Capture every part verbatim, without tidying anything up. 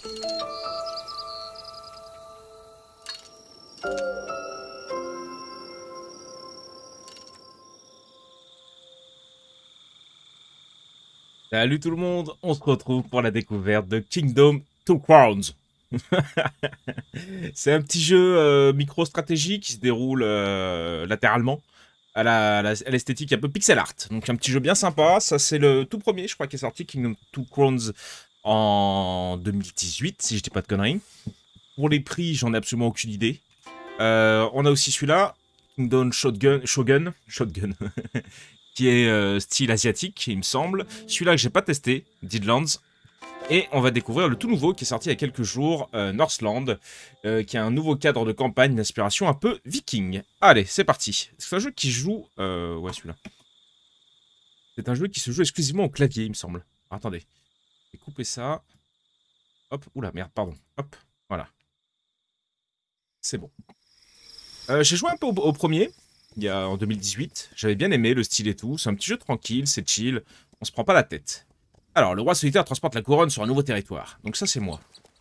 Salut tout le monde, on se retrouve pour la découverte de Kingdom Two Crowns. C'est un petit jeu euh, micro-stratégie qui se déroule euh, latéralement à la- à la- à l'esthétique un peu pixel art. Donc un petit jeu bien sympa, ça c'est le tout premier je crois qui est sorti, Kingdom Two Crowns en deux mille dix-huit si je dis pas de conneries. Pour les prix j'en ai absolument aucune idée. Euh, on a aussi celui-là, Kingdom Shotgun, Shogun, Shotgun. qui est euh, style asiatique, il me semble. Celui-là que j'ai pas testé, Deadlands. Et on va découvrir le tout nouveau qui est sorti il y a quelques jours, euh, Northland, euh, qui a un nouveau cadre de campagne d'inspiration un peu viking. Allez, c'est parti. C'est un jeu qui joue... Euh, ouais, celui-là. C'est un jeu qui se joue exclusivement au clavier, il me semble. Alors, attendez. Je vais couper ça. Hop, oula, merde, pardon. Hop, voilà. C'est bon. Euh, j'ai joué un peu au, au premier, il y a en deux mille dix-huit. J'avais bien aimé le style et tout. C'est un petit jeu tranquille, c'est chill. On se prend pas la tête. Alors, le roi solitaire transporte la couronne sur un nouveau territoire. Donc ça, c'est moi.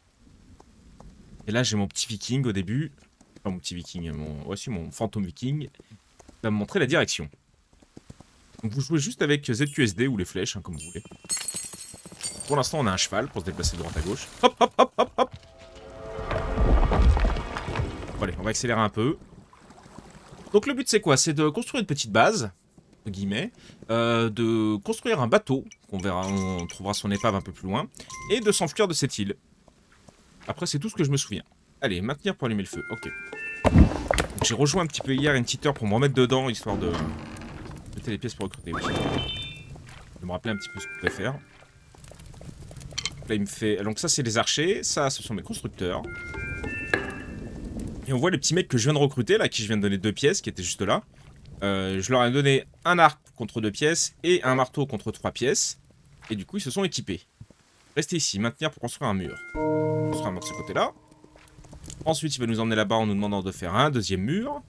Et là, j'ai mon petit viking au début. Enfin, mon petit viking, mon... voici mon fantôme viking. Il va me montrer la direction. Donc vous jouez juste avec Z Q S D ou les flèches, hein, comme vous voulez. Pour l'instant, on a un cheval pour se déplacer de droite à gauche. Hop, hop, hop, hop, hop. Bon, allez, on va accélérer un peu. Donc le but, c'est quoi? C'est de construire une petite base, entre guillemets, euh, de construire un bateau, qu'on verra, on trouvera son épave un peu plus loin, et de s'enfuir de cette île. Après, c'est tout ce que je me souviens. Allez, maintenir pour allumer le feu, ok. J'ai rejoint un petit peu hier une petite heure pour me remettre dedans, histoire de jeter les pièces pour recruter. Oui. De me rappeler un petit peu ce qu'on pouvait faire. Là, il me fait... Donc ça, c'est les archers, ça, ce sont mes constructeurs. Et on voit les petits mecs que je viens de recruter, là, qui je viens de donner deux pièces, qui étaient juste là. Euh, je leur ai donné un arc contre deux pièces et un marteau contre trois pièces. Et du coup, ils se sont équipés. Restez ici, maintenir pour construire un mur. Construire un mur de ce côté-là. Ensuite, il va nous emmener là-bas en nous demandant de faire un deuxième mur.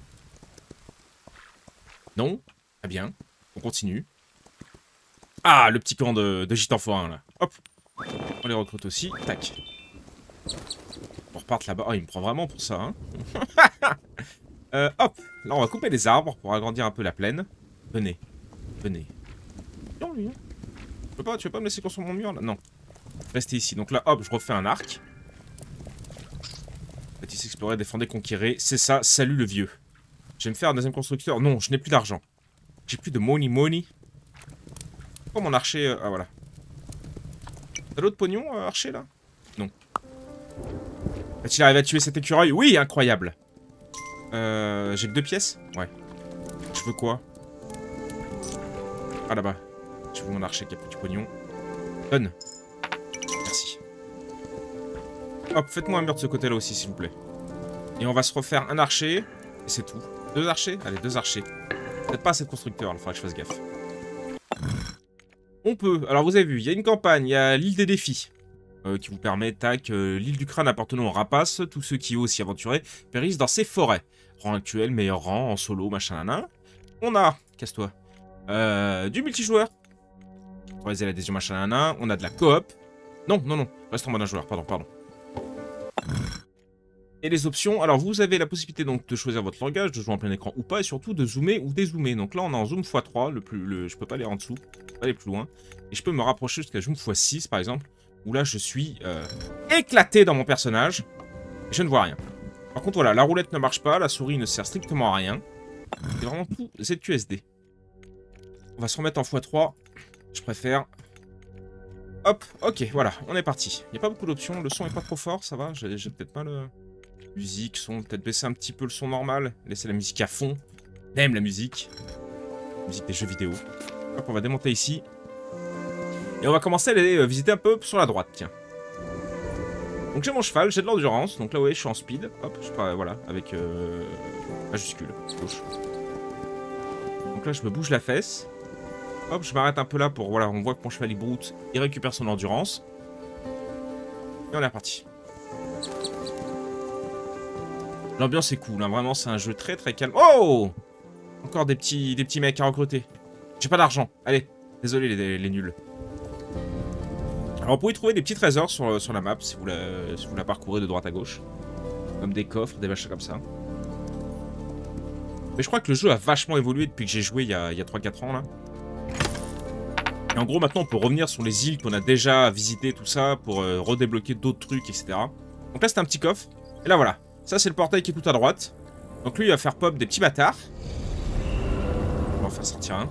Non. Très bien. On continue. Ah, le petit camp de, de gitans forains, là. Hop. On les recrute aussi. Tac. On repart là-bas. Oh, il me prend vraiment pour ça, hein. euh, hop. Là, on va couper les arbres pour agrandir un peu la plaine. Venez. Venez. Non, lui, hein. Tu veux pas, tu veux pas me laisser construire mon mur, là? Non. Restez ici. Donc là, hop, je refais un arc. Bâtisse, explorer, défendre, conquérir. C'est ça, salut le vieux. Je vais me faire un deuxième constructeur. Non, je n'ai plus d'argent. J'ai plus de money money. Oh, mon archer... Euh, ah, voilà. T'as l'autre pognon, euh, archer, là? Non. Va-t-il arriver à tuer cet écureuil? Oui, incroyable. Euh... J'ai que deux pièces? Ouais. Je veux quoi? Ah, là-bas. Je veux mon archer qui a plus du pognon. Donne. Merci. Hop, faites-moi un mur de ce côté-là aussi, s'il vous plaît. Et on va se refaire un archer. Et c'est tout. Deux archers? Allez, deux archers. Peut-être pas assez de constructeurs, il faudra que je fasse gaffe. On peut. Alors, vous avez vu, il y a une campagne, il y a l'île des défis. Euh, qui vous permet, tac, euh, l'île du crâne appartenant aux rapaces. Tous ceux qui osent s'y aventurer périssent dans ces forêts. Rang actuel, meilleur rang, en solo, machin, nanan. On a, casse-toi, euh, du multijoueur. Autoriser l'adhésion, machin, nanan. On a de la coop. Non, non, non, reste en mode un joueur, pardon, pardon. Et les options, alors vous avez la possibilité donc de choisir votre langage, de jouer en plein écran ou pas, et surtout de zoomer ou dézoomer. Donc là on est en zoom fois trois, le plus, le, je peux pas aller en dessous, je peux pas aller plus loin. Et je peux me rapprocher jusqu'à zoom fois six par exemple, où là je suis euh, éclaté dans mon personnage, et je ne vois rien. Par contre voilà, la roulette ne marche pas, la souris ne sert strictement à rien. C'est vraiment tout Z Q S D. On va se remettre en fois trois, je préfère. Hop, ok, voilà, on est parti. Il n'y a pas beaucoup d'options, le son est pas trop fort, ça va, j'ai peut-être pas le... Musique, son, peut-être baisser un petit peu le son normal. Laisser la musique à fond. J'aime la musique. La musique des jeux vidéo. Hop, on va démonter ici. Et on va commencer à aller euh, visiter un peu sur la droite, tiens. Donc j'ai mon cheval, j'ai de l'endurance. Donc là, ouais, je suis en speed. Hop, je sais pas, voilà, avec euh, majuscule, gauche. Donc là, je me bouge la fesse. Hop, je m'arrête un peu là pour, voilà, on voit que mon cheval il broute. Il récupère son endurance. Et on est reparti. L'ambiance est cool, hein. Vraiment c'est un jeu très très calme. Oh! Encore des petits, des petits mecs à recruter. J'ai pas d'argent, allez. Désolé les, les nuls. Alors vous pouvez trouver des petits trésors sur, sur la map si vous, la, si vous la parcourez de droite à gauche. Comme des coffres, des machins comme ça. Mais je crois que le jeu a vachement évolué depuis que j'ai joué il y a, a trois quatre ans là. Et en gros maintenant on peut revenir sur les îles qu'on a déjà visitées, tout ça, pour euh, redébloquer d'autres trucs, et cetera. Donc là c'est un petit coffre. Et là voilà. Ça c'est le portail qui est tout à droite. Donc lui il va faire pop des petits bâtards. On va en faire sortir un.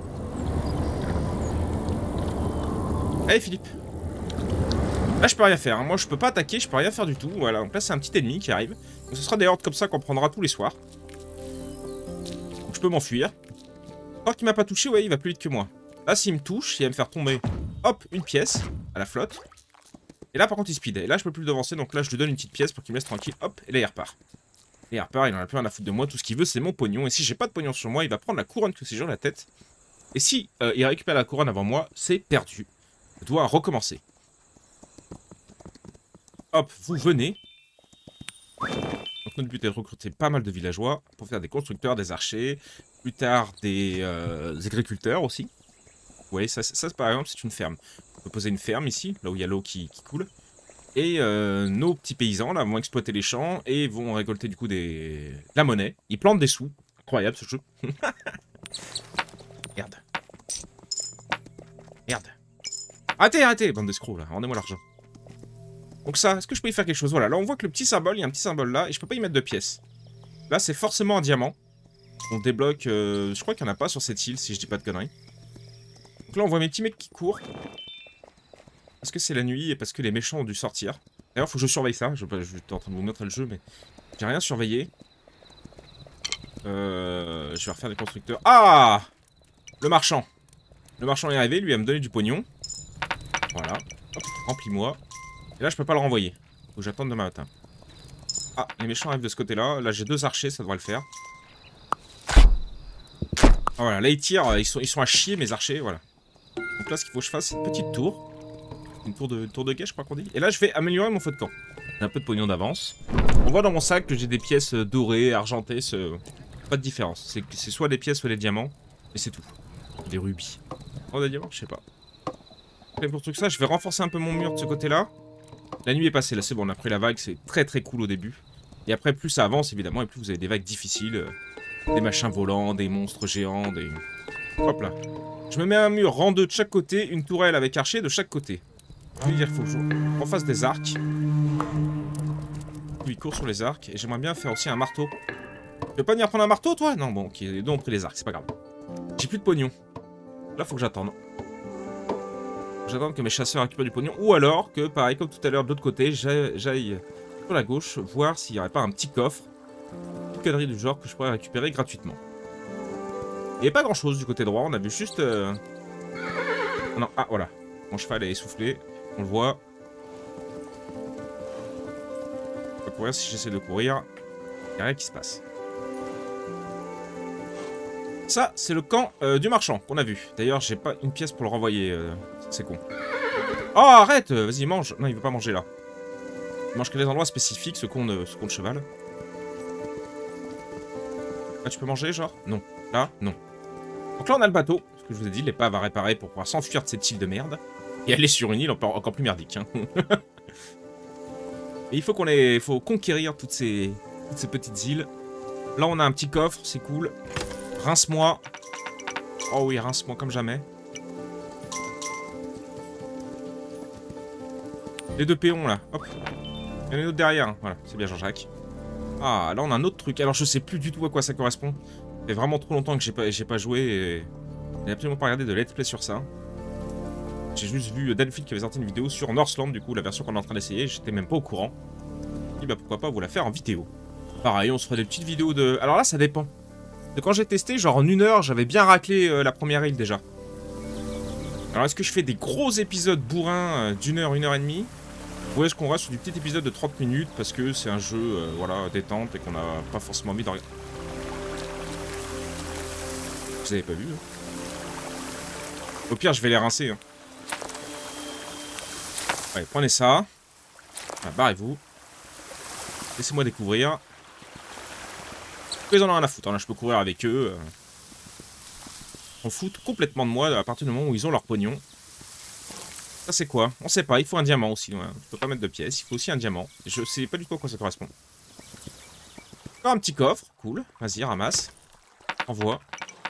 Allez Philippe. Là je peux rien faire, hein. Moi je peux pas attaquer, je peux rien faire du tout. Voilà, donc là c'est un petit ennemi qui arrive. Donc ce sera des hordes comme ça qu'on prendra tous les soirs. Donc je peux m'enfuir. Tant qu'il m'a pas touché, ouais il va plus vite que moi. Là s'il me touche, il va me faire tomber, hop, une pièce à la flotte. Et là par contre il speed, et là je peux plus le devancer, donc là je lui donne une petite pièce pour qu'il me laisse tranquille, hop, et là il repart. Et il repart, il en a plus rien à foutre de moi, tout ce qu'il veut c'est mon pognon, et si j'ai pas de pognon sur moi, il va prendre la couronne que c'est sur la tête. Et si euh, il récupère la couronne avant moi, c'est perdu. Je dois recommencer. Hop, vous venez. Donc notre but est de recruter pas mal de villageois pour faire des constructeurs, des archers, plus tard des, euh, des agriculteurs aussi. Vous voyez, ça, ça par exemple c'est une ferme. On peut poser une ferme ici, là où il y a l'eau qui, qui coule. Et euh, nos petits paysans là vont exploiter les champs et vont récolter du coup des... de la monnaie. Ils plantent des sous. Incroyable ce jeu. Merde. Merde. Arrêtez, arrêtez, bande d'escrocs là, rendez-moi l'argent. Donc ça, est-ce que je peux y faire quelque chose? Voilà, là on voit que le petit symbole, il y a un petit symbole là, et je peux pas y mettre de pièces. Là c'est forcément un diamant. On débloque, euh, je crois qu'il n'y en a pas sur cette île, si je dis pas de conneries. Donc là on voit mes petits mecs qui courent. Parce que c'est la nuit et parce que les méchants ont dû sortir. D'ailleurs faut que je surveille ça, je, je, je suis en train de vous montrer le jeu, mais j'ai rien surveillé. Euh, je vais refaire des constructeurs. Ah! Le marchand. Le marchand est arrivé, lui il va me donner du pognon. Voilà, hop, remplis-moi. Et là, je peux pas le renvoyer. Faut que j'attende demain matin. Ah, les méchants arrivent de ce côté-là. Là, j'ai deux archers, ça devrait le faire. Ah, voilà, là, ils tirent. Ils sont, ils sont à chier, mes archers, voilà. Donc là, ce qu'il faut que je fasse, c'est une petite tour. Une tour de, tour de guet, je crois qu'on dit. Et là, je vais améliorer mon feu de camp. J'ai un peu de pognon d'avance. On voit dans mon sac que j'ai des pièces dorées, argentées. Ce... Pas de différence. C'est soit des pièces, soit des diamants. Et c'est tout. Des rubis. Oh, des diamants, je sais pas. Et pour tout ça, je vais renforcer un peu mon mur de ce côté-là. La nuit est passée, là c'est bon, on a pris la vague, c'est très très cool au début. Et après, plus ça avance évidemment, et plus vous avez des vagues difficiles. Euh, des machins volants, des monstres géants, des... Hop là. Je me mets un mur rang deux de chaque côté, une tourelle avec archer de chaque côté. Je veux dire, il faut que je refasse des arcs. Lui il court sur les arcs, et j'aimerais bien faire aussi un marteau. Tu veux pas venir prendre un marteau toi? Non, bon, ok, les deux ont pris les arcs, c'est pas grave. J'ai plus de pognon. Là faut que j'attende. J'attends que mes chasseurs récupèrent du pognon. Ou alors que, pareil, comme tout à l'heure, de l'autre côté, j'aille sur la gauche voir s'il n'y aurait pas un petit coffre. Une petite connerie du genre que je pourrais récupérer gratuitement. Il n'y avait pas grand chose du côté droit. On a vu juste... Euh... Non, ah, voilà. Mon cheval est essoufflé. On le voit. Je vais courir si j'essaie de courir. Il n'y a rien qui se passe. Ça, c'est le camp euh, du marchand qu'on a vu. D'ailleurs, j'ai pas une pièce pour le renvoyer. Euh, c'est con. Oh, arrête! Vas-y, mange. Non, il veut pas manger là. Il mange que des endroits spécifiques, ce con de, ce con de cheval. Ah, tu peux manger, genre? Non. Là? Non. Donc là, on a le bateau. Ce que je vous ai dit, l'épave à réparer pour pouvoir s'enfuir de cette île de merde. Et aller sur une île encore, encore plus merdique. Hein. Et il faut qu'on les... Il faut conquérir toutes ces... toutes ces petites îles. Là, on a un petit coffre, c'est cool. Rince-moi. Oh oui, rince-moi comme jamais. Les deux péons là, hop. Il y en a un autre derrière, hein. Voilà, c'est bien Jean-Jacques. Ah, là on a un autre truc. Alors je sais plus du tout à quoi ça correspond. Ça fait vraiment trop longtemps que j'ai pas, j'ai pas joué et... J'ai absolument pas regardé de let's play sur ça. J'ai juste vu Danfield qui avait sorti une vidéo sur Northland, du coup, la version qu'on est en train d'essayer. J'étais même pas au courant. Et bah pourquoi pas vous la faire en vidéo. Pareil, on se fera des petites vidéos de... Alors là, ça dépend. De quand j'ai testé, genre en une heure, j'avais bien raclé euh, la première île déjà. Alors est-ce que je fais des gros épisodes bourrins euh, d'une heure, une heure et demie? Ou est-ce qu'on reste sur du petit épisode de trente minutes parce que c'est un jeu, euh, voilà, détente et qu'on n'a pas forcément envie de regarder. Vous avez pas vu, hein? Au pire, je vais les rincer, hein. Allez, prenez ça. Ah, barrez-vous. Laissez-moi découvrir. Ils en ont rien à foutre, hein. Là, je peux courir avec eux. Euh... On fout complètement de moi à partir du moment où ils ont leur pognon. Ça c'est quoi? On sait pas, il faut un diamant aussi. Ouais. Je peux pas mettre de pièces, il faut aussi un diamant. Je sais pas du tout à quoi ça correspond. Encore un petit coffre, cool. Vas-y, ramasse. Envoie.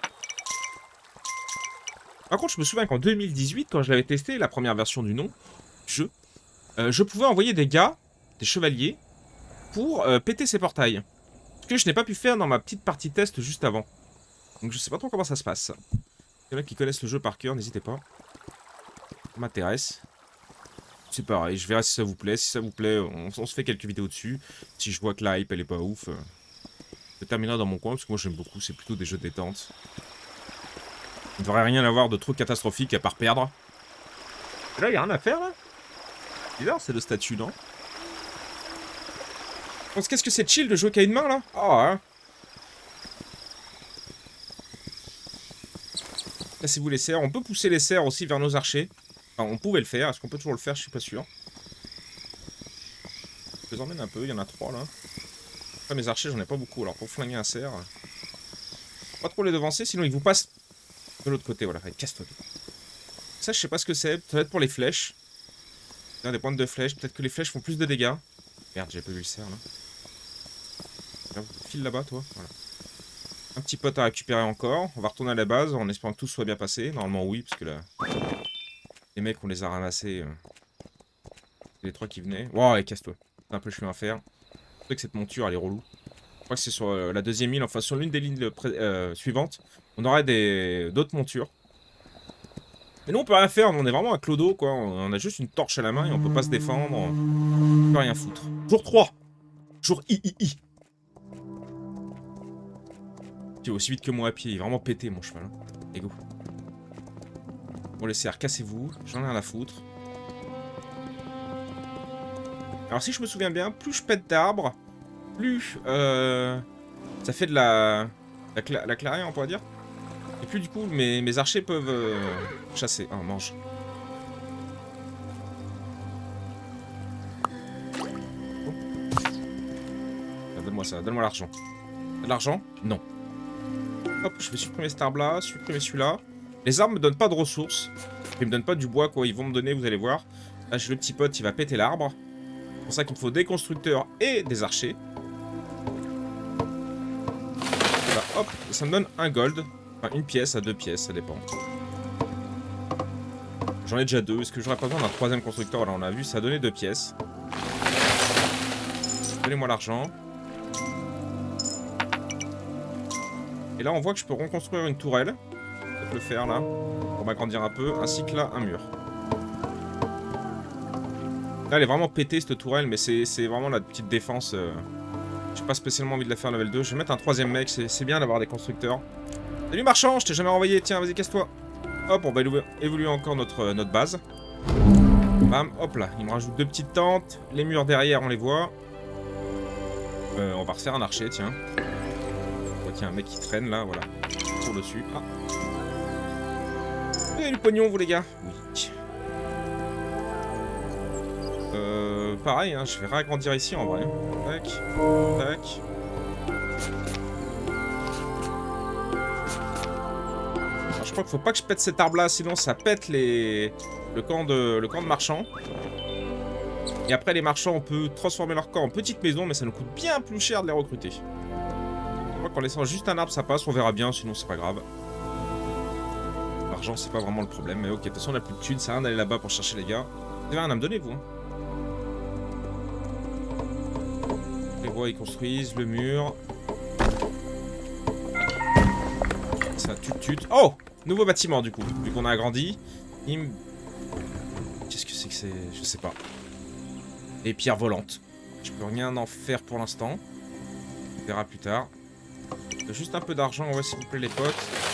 Par contre, je me souviens qu'en deux mille dix-huit, quand je l'avais testé, la première version du nom, jeu, euh, je pouvais envoyer des gars, des chevaliers, pour euh, péter ces portails. Ce que je n'ai pas pu faire dans ma petite partie test juste avant. Donc je sais pas trop comment ça se passe. Il y en a qui connaissent le jeu par cœur, n'hésitez pas. Ça m'intéresse. C'est pareil, je verrai si ça vous plaît. Si ça vous plaît, on, on se fait quelques vidéos dessus. Si je vois que la hype elle est pas ouf, euh, je terminerai dans mon coin parce que moi j'aime beaucoup. C'est plutôt des jeux de détente. Il ne devrait rien avoir de trop catastrophique à part perdre. Et là, il n'y a rien à faire là. Bizarre, c'est le statut, non? Qu'est-ce que c'est chill de jouer qu'à une main là? Ah, hein. Passez-vous les serres. On peut pousser les serres aussi vers nos archers. Enfin, on pouvait le faire. Est-ce qu'on peut toujours le faire? Je suis pas sûr. Je les emmène un peu. Il y en a trois là. Après, mes archers, j'en ai pas beaucoup. Alors, pour flinguer un cerf, pas trop les devancer, sinon ils vous passent de l'autre côté. Voilà, casse-toi. Ça, je sais pas ce que c'est. Ça va être pour les flèches. Il y a des pointes de flèches. Peut-être que les flèches font plus de dégâts. Merde, j'ai pas vu le cerf là. Là, file là-bas, toi. Voilà. Un petit pote à récupérer encore. On va retourner à la base en espérant que tout soit bien passé. Normalement, oui, parce que là, les mecs, on les a ramassés. Euh... Les trois qui venaient. Wow, allez, casse-toi. C'est un peu chiant à faire. C'est vrai que cette monture, elle est relou. Je crois que c'est sur euh, la deuxième île, enfin sur l'une des lignes euh, suivantes. On aurait des d'autres montures. Mais nous, on peut rien faire. On est vraiment un clodo, quoi. On a juste une torche à la main et on peut pas se défendre. On peut rien foutre. Jour trois. Jour I I I. Qui est aussi vite que moi à pied. Il est vraiment pété, mon cheval. Et go. Bon, les cerfs, cassez-vous. J'en ai rien à foutre. Alors, si je me souviens bien, plus je pète d'arbres, plus euh, ça fait de la, la, cla la clairière, on pourrait dire. Et plus, du coup, mes, mes archers peuvent euh, chasser. Ah, mange. Oh. Donne-moi ça, donne-moi l'argent. De l'argent? Non. Hop, je vais supprimer cet arbre-là, supprimer celui-là. Les arbres me donnent pas de ressources. Ils me donnent pas du bois, quoi. Ils vont me donner, vous allez voir. Là, j'ai le petit pote, il va péter l'arbre. C'est pour ça qu'il me faut des constructeurs et des archers. Là, hop, ça me donne un gold. Enfin, une pièce à deux pièces, ça dépend. J'en ai déjà deux. Est-ce que j'aurais pas besoin d'un troisième constructeur? Là, on a vu, ça a donné deux pièces. Donnez-moi l'argent. Et là, on voit que je peux reconstruire une tourelle. Je peux le faire, là. Pour m'agrandir un peu. Ainsi que là, un mur. Là, elle est vraiment pétée, cette tourelle. Mais c'est vraiment la petite défense. Euh... J'ai pas spécialement envie de la faire level deux. Je vais mettre un troisième mec. C'est bien d'avoir des constructeurs. Salut, marchand. Je t'ai jamais renvoyé. Tiens, vas-y, casse-toi. Hop, on va évoluer encore notre, notre base. Bam, hop là. Il me rajoute deux petites tentes. Les murs derrière, on les voit. Euh, on va refaire un archer, tiens. On voit qu'il y a un mec qui traîne là, voilà. Pour dessus. Ah. Vous avez du pognon, vous les gars? Oui. Euh, pareil, hein, je vais réagrandir ici en vrai. Tac. Tac. Alors, je crois qu'il faut pas que je pète cet arbre là, sinon ça pète les... le camp de, le camp de marchands. Et après les marchands, on peut transformer leur camp en petite maison, mais ça nous coûte bien plus cher de les recruter. Je crois qu'en laissant juste un arbre ça passe, on verra bien, sinon c'est pas grave. L'argent c'est pas vraiment le problème, mais ok, de toute façon on a plus de thunes, ça sert à rien d'aller là-bas pour chercher les gars. Vous avez rien à me donner vous hein. Les voies ils construisent, le mur. Ça tue tue. Oh! Nouveau bâtiment du coup, vu qu'on a agrandi. Il... Qu'est-ce que c'est que c'est? Je sais pas. Les pierres volantes. Je peux rien en faire pour l'instant. On verra plus tard. Juste un peu d'argent, ouais, s'il vous plaît, les potes.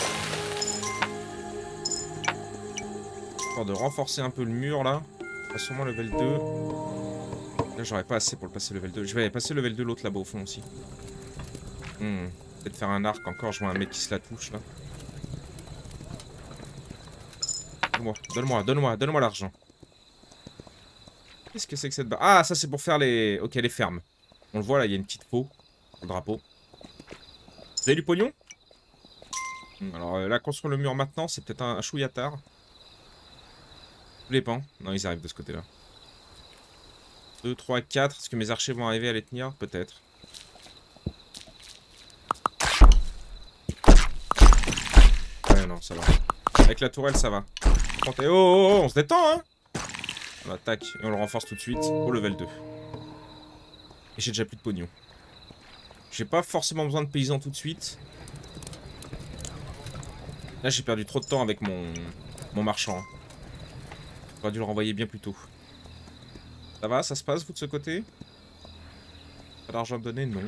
Histoire de renforcer un peu le mur, là. Pas sûrement level deux. Là, j'aurais pas assez pour le passer level deux. Je vais passer level deux, l'autre là-bas au fond aussi. Hmm. Peut-être faire un arc encore. Je vois un mec qui se la touche, là. Donne-moi, donne-moi, donne-moi, donne-moi l'argent. Qu'est-ce que c'est que cette barre? Ah, ça c'est pour faire les... Ok, les fermes. On le voit là, il y a une petite peau. Le drapeau. Vous avez du pognon? Alors euh, là, construire le mur maintenant, c'est peut-être un, un chouïa tard. Tout dépend. Non, ils arrivent de ce côté-là. deux, trois, quatre. Est-ce que mes archers vont arriver à les tenir? Peut-être. Ouais, non, ça va. Avec la tourelle, ça va. Oh, oh, oh, on se détend, hein. On attaque et on le renforce tout de suite au level deux. Et j'ai déjà plus de pognon. J'ai pas forcément besoin de paysans tout de suite. Là, j'ai perdu trop de temps avec mon, mon marchand. J'aurais dû le renvoyer bien plus tôt. Ça va, ça se passe, vous, de ce côté? Pas d'argent donné? Non.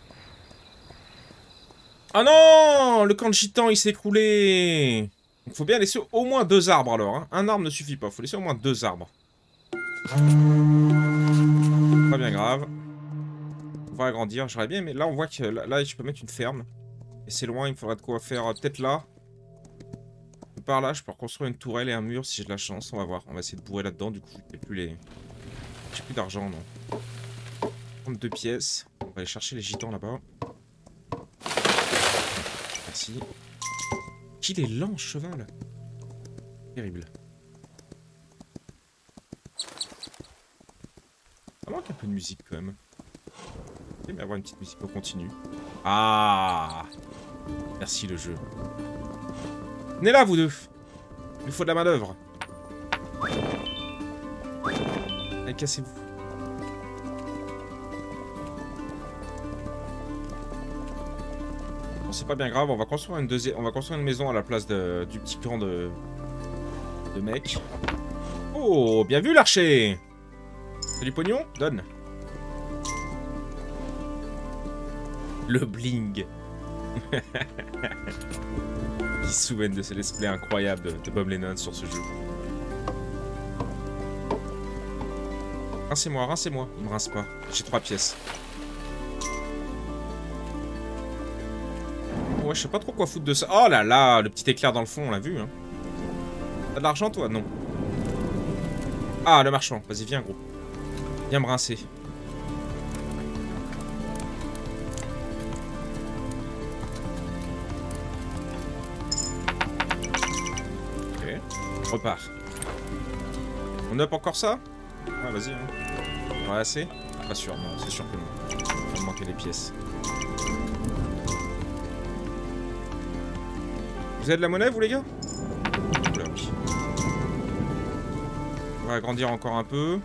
Ah non! Le camp de gitans, il s'est écroulé! Il faut bien laisser au moins deux arbres, alors. Hein. Un arbre ne suffit pas, il faut laisser au moins deux arbres. Pas bien grave. On va agrandir, j'aurais bien, mais là, on voit que là, là, je peux mettre une ferme. Et c'est loin, il me faudrait de quoi faire, euh, peut-être là. Par là, je peux reconstruire une tourelle et un mur si j'ai de la chance. On va voir. On va essayer de bourrer là-dedans. Du coup, j'ai plus les. J'ai plus d'argent, non. Prendre deux pièces. On va aller chercher les gitans là-bas. Merci. Qu'il est lent, ce cheval. Terrible. Ça manque un peu de musique quand même. J'aime bien avoir une petite musique au continu. Ah! Merci le jeu. Venez là, vous deux. Il faut de la main d'œuvre. Allez, cassez-vous. Bon, c'est pas bien grave. On va construire une deuxième. On va construire une maison à la place de... du petit camp de de mecs. Oh, bien vu l'archer. T'as du pognon? Donne. Le bling. Qui se souviennent de ce display incroyable de, de Bob Lennon sur ce jeu. Rincez-moi, rincez-moi. Il me rince pas. J'ai trois pièces. Ouais, je sais pas trop quoi foutre de ça. Oh là là, le petit éclair dans le fond, on l'a vu. Hein. T'as de l'argent, toi? Non. Ah, le marchand. Vas-y, viens, gros. Viens me rincer. Repart. On up encore ça? Ah, vas-y. Hein. On va assez? Pas sûr, non, c'est sûr que non. Il va me manquer des pièces. Vous avez de la monnaie, vous, les gars? Oula, oui. On va agrandir encore un peu.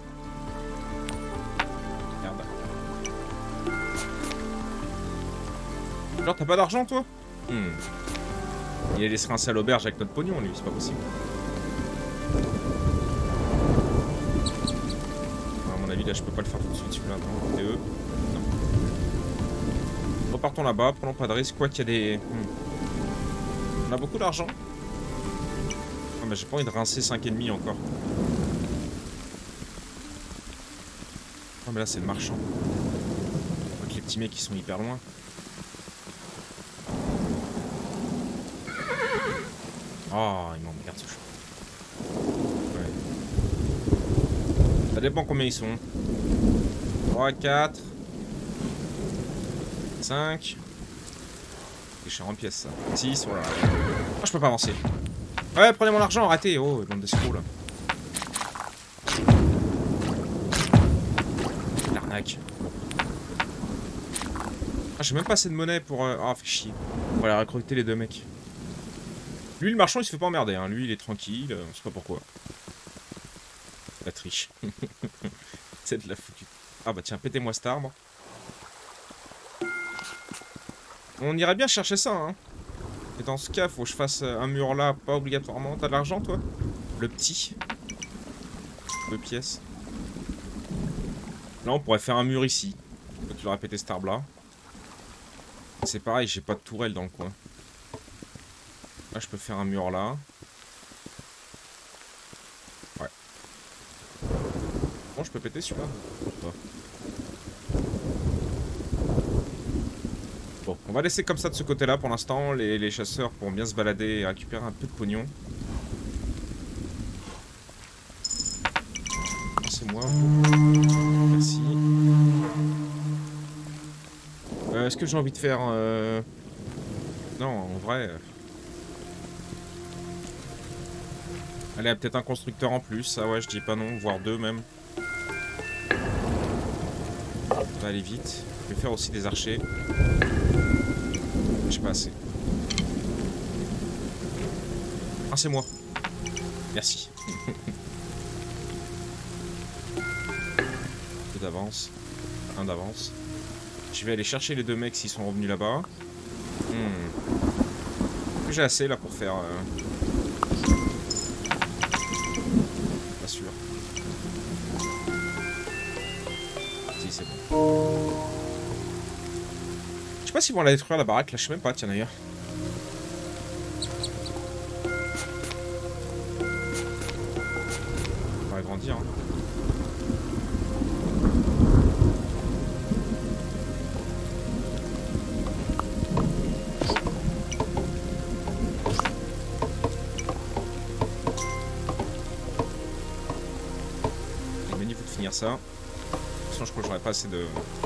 Merde. Genre, t'as pas d'argent, toi? hmm. Il a laissé rincer à l'auberge avec notre pognon, lui, c'est pas possible. Là, je peux pas le faire tout de suite, celui-là. Non, et eux. Non. Repartons là-bas, prenons pas de risque. Quoi qu'il y a des. Hmm. On a beaucoup d'argent. Ah, mais j'ai pas envie de rincer cinq ennemis encore. Oh, mais là, c'est le marchand. Donc, les petits mecs, ils sont hyper loin. Oh, il m'emmerde ce jeu. Ouais. Ça dépend combien ils sont. trois, quatre, cinq. C'est cher en pièces ça. six, voilà. Oh, je peux pas avancer. Ouais, prenez mon argent, arrêtez. Oh, bande de screws là. L'arnaque. Ah, j'ai même pas assez de monnaie pour. Euh... Ah, fait chier. On va aller recruter les deux mecs. Lui, le marchand, il se fait pas emmerder. Hein. Lui, il est tranquille. Euh, on sait pas pourquoi. La triche. C'est de la foutue. Ah bah tiens, pétez-moi cet arbre. On irait bien chercher ça, hein. Et dans ce cas, faut que je fasse un mur là, pas obligatoirement. T'as de l'argent, toi? Le petit. Deux pièces. Là, on pourrait faire un mur ici. Toi, tu l'aurais pété cet arbre-là. C'est pareil, j'ai pas de tourelle dans le coin. Là, je peux faire un mur là. Ouais. Bon, je peux péter celui-là. Bon, on va laisser comme ça de ce côté-là pour l'instant. Les, les chasseurs pourront bien se balader et récupérer un peu de pognon. C'est moi. Merci. Euh, Est-ce que j'ai envie de faire... Euh... Non, en vrai... Allez, peut-être un constructeur en plus. Ah ouais, je dis pas non, voire deux même. Ça va aller vite. Je vais faire aussi des archers. J'ai pas assez. Ah, c'est moi. Merci. Deux d'avance. Un d'avance. Je vais aller chercher les deux mecs s'ils sont revenus là-bas. Hmm. J'ai assez là pour faire... Euh... Pas sûr. Si, c'est bon. Je sais pas s'ils vont la détruire la baraque là, je sais même pas, tiens d'ailleurs. On va agrandir. Hein. Ça. Sinon, je crois que j'aurais pas assez de...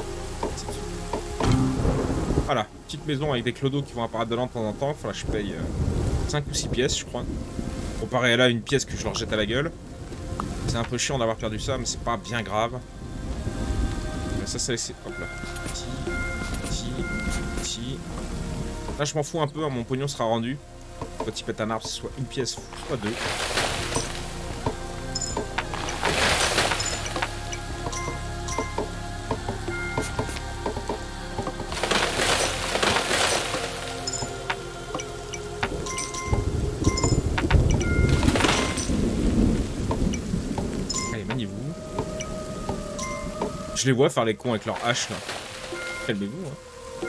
Voilà, petite maison avec des clodos qui vont apparaître de là de temps en temps. Il faudra que je paye euh, cinq ou six pièces, je crois. Comparé à là, une pièce que je leur jette à la gueule. C'est un peu chiant d'avoir perdu ça, mais c'est pas bien grave. Mais ça, c'est... Hop là. Petit, petit, petit. Là, je m'en fous un peu, hein, mon pognon sera rendu. Quand il pète un arbre, c'est soit une pièce, soit deux. Je les vois faire les cons avec leur hache là. Calmez-vous hein.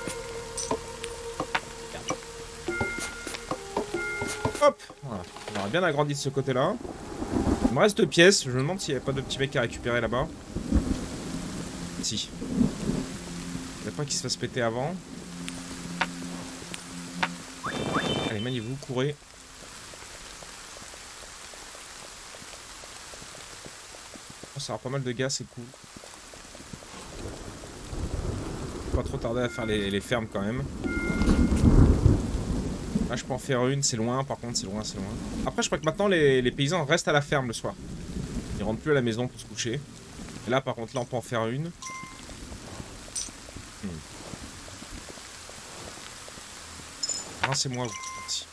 Hop voilà. On aurait bien agrandi de ce côté là. Il me reste deux pièces. Je me demande s'il n'y avait pas de petits mecs à récupérer là-bas. Si. Il n'y a pas qui se fasse péter avant. Allez, maniez-vous, courez. Oh, ça aura pas mal de gars, c'est cool. Pas trop tarder à faire les, les fermes quand même. Là je peux en faire une, c'est loin par contre, c'est loin, c'est loin. Après je crois que maintenant les, les paysans restent à la ferme le soir. Ils rentrent plus à la maison pour se coucher. Et là par contre là on peut en faire une. Hmm. Rincez-moi vous. Merci.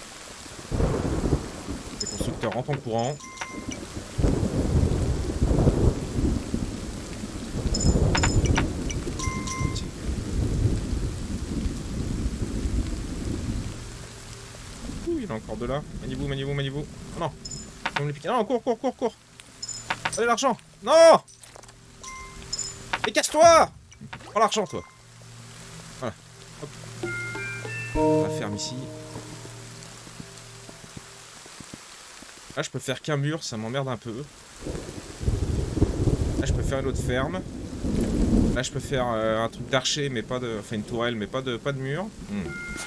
Les constructeurs rentrent en courant. Encore de là. Maniez-vous, maniez-vous, maniez-vous. Oh non. On les piquer. Non, cours, cours, cours, cours. Allez, l'argent. Non. Et casse-toi. Prends l'argent, toi. Voilà. Hop. La ferme ici. Là, je peux faire qu'un mur, ça m'emmerde un peu. Là, je peux faire une autre ferme. Là, je peux faire euh, un truc d'archer, mais pas de... Enfin, une tourelle, mais pas de, pas de mur. Hmm.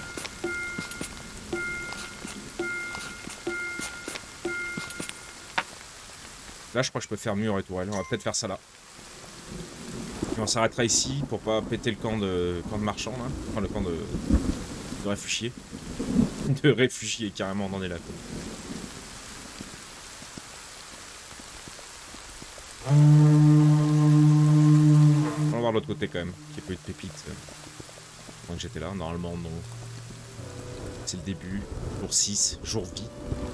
Là, je crois que je peux faire mur et tourelle. On va peut-être faire ça là. Et on s'arrêtera ici pour pas péter le camp de, camp de marchands, là. Enfin, le camp de, de réfugiés. De réfugiés, carrément, on en est là. Quoi. On va voir l'autre côté quand même. Qu'il n'y ait pas eu de pépites. Pendant que j'étais là, normalement, non. C'est le début. Jour six, jour vie.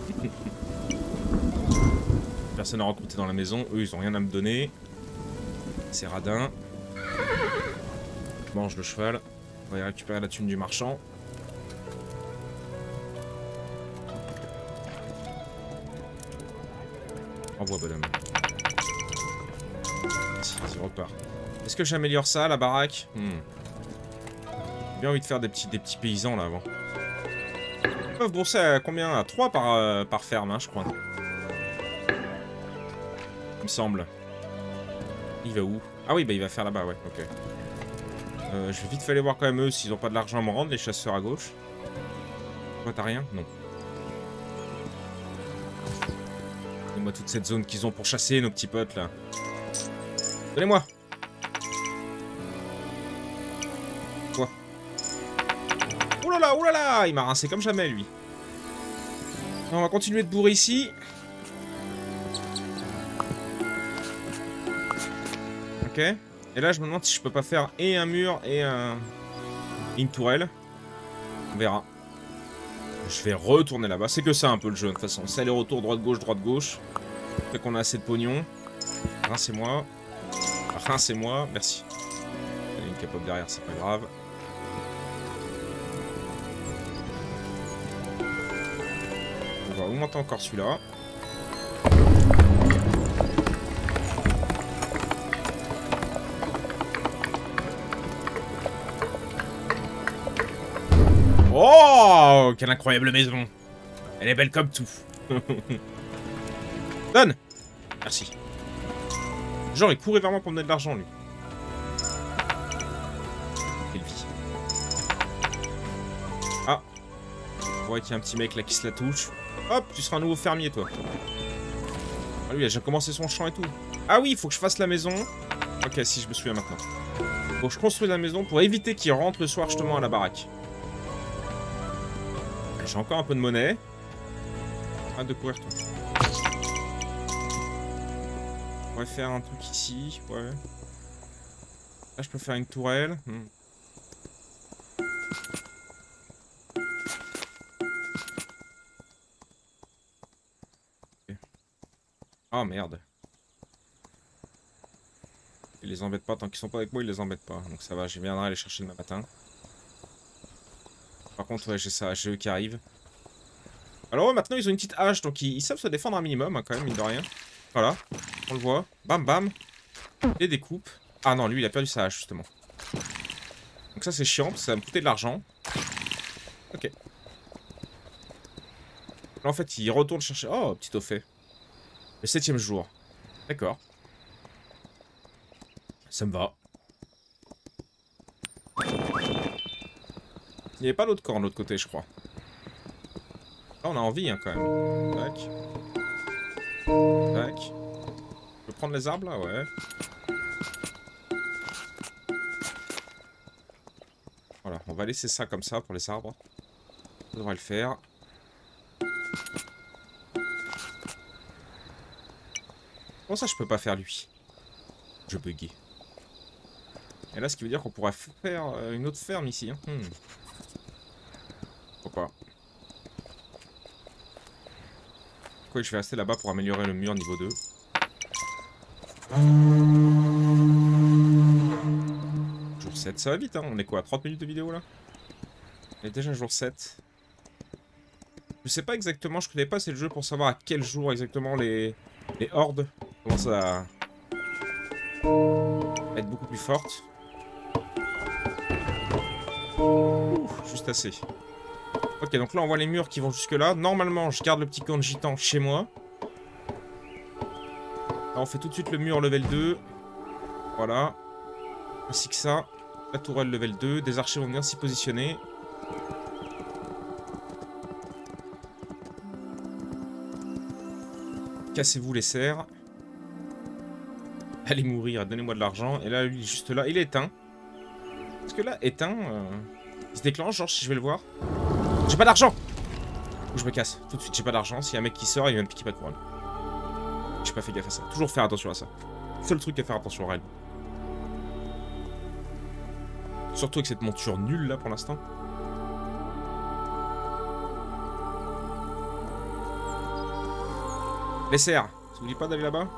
Personne n'a recruté dans la maison. Eux, ils ont rien à me donner. C'est radin. Je mange le cheval. On va y récupérer la thune du marchand. Envoie, bonhomme. Vas-y, repart. Est-ce que j'améliore ça, la baraque? hmm. J'ai bien envie de faire des petits, des petits paysans, là, avant. Ils peuvent bourser à combien? À trois par, euh, par ferme, hein, je crois. Il me semble. Il va où? Ah oui, bah il va faire là-bas, ouais, ok. Euh, je vais vite fait aller voir quand même eux s'ils ont pas de l'argent à me rendre, les chasseurs à gauche. Toi, t'as rien? Non. Donnez-moi toute cette zone qu'ils ont pour chasser, nos petits potes, là. Donnez-moi! Quoi? Oulala, oulala! Il m'a rincé comme jamais, lui. On va continuer de bourrer ici. Ok. Et là, je me demande si je peux pas faire et un mur et un... une tourelle. On verra. Je vais retourner là-bas. C'est que ça un peu le jeu, de toute façon. C'est aller-retour, droite-gauche, droite-gauche. Fait qu'on a assez de pognon. Rincez-moi. Rincez-moi. Merci. Il y a une capote derrière, c'est pas grave. On va augmenter encore celui-là. Oh, quelle incroyable maison. Elle est belle comme tout. Donne. Merci. Genre, il courait vraiment pour me donner de l'argent, lui. Quelle vie. Ah. Ouais, qu'il y a un petit mec là qui se la touche. Hop, tu seras un nouveau fermier, toi. Ah, lui, il a déjà commencé son champ et tout. Ah oui, il faut que je fasse la maison. Ok, si, je me souviens maintenant. Faut que je construise la maison pour éviter qu'il rentre le soir justement à la baraque. J'ai encore un peu de monnaie. Arrête de courir, toi. On va faire un truc ici, ouais. Là, je peux faire une tourelle. Hmm. Okay. Oh, merde. Ils les embêtent pas, tant qu'ils sont pas avec moi, ils les embêtent pas. Donc ça va, je viendrai les chercher demain matin. Par contre, ouais, j'ai ça, j'ai eux qui arrivent. Alors ouais, maintenant ils ont une petite hache, donc ils, ils savent se défendre un minimum, hein, quand même, mine de rien. Voilà, on le voit. Bam, bam. Les découpes. Ah non, lui, il a perdu sa hache, justement. Donc ça, c'est chiant, parce que ça va me coûter de l'argent. Ok. Là, en fait, il retourne chercher... Oh, petit au fait. Le septième jour. D'accord. Ça me va. Il n'y avait pas l'autre corps de l'autre côté, je crois. Là, on a envie, hein, quand même. Tac. Tac. Je peux prendre les arbres, là? Ouais. Voilà, on va laisser ça comme ça pour les arbres. Ça devrait le faire. Comment ça, je peux pas faire lui? Je buguais. Et là, ce qui veut dire qu'on pourrait faire une autre ferme ici. Hein. Hmm. Pourquoi pas. Pourquoi je vais rester là-bas pour améliorer le mur niveau deux. Jour sept, ça va vite, hein. On est quoi, à trente minutes de vidéo là? On est déjà jour sept. Je sais pas exactement, je connais pas assez le jeu pour savoir à quel jour exactement les, les hordes commencent à être beaucoup plus fortes. Ouh, juste assez. Ok, donc là on voit les murs qui vont jusque là. Normalement, je garde le petit camp de gitan chez moi. Là, on fait tout de suite le mur level deux. Voilà. Ainsi que ça. La tourelle level deux. Des archers vont bien s'y positionner. Cassez-vous les serres. Allez mourir, donnez-moi de l'argent. Et là, lui, juste là, il est éteint. Parce que là, éteint, euh, il se déclenche, genre, si je vais le voir. J'ai pas d'argent! Ou je me casse, tout de suite, j'ai pas d'argent. S'il y a un mec qui sort, il va me piquer pas de couronne. J'ai pas fait gaffe à ça. Toujours faire attention à ça. Seul truc à faire attention à elle. Surtout avec cette monture nulle, là, pour l'instant. Les serres, ça vous dit pas d'aller là-bas?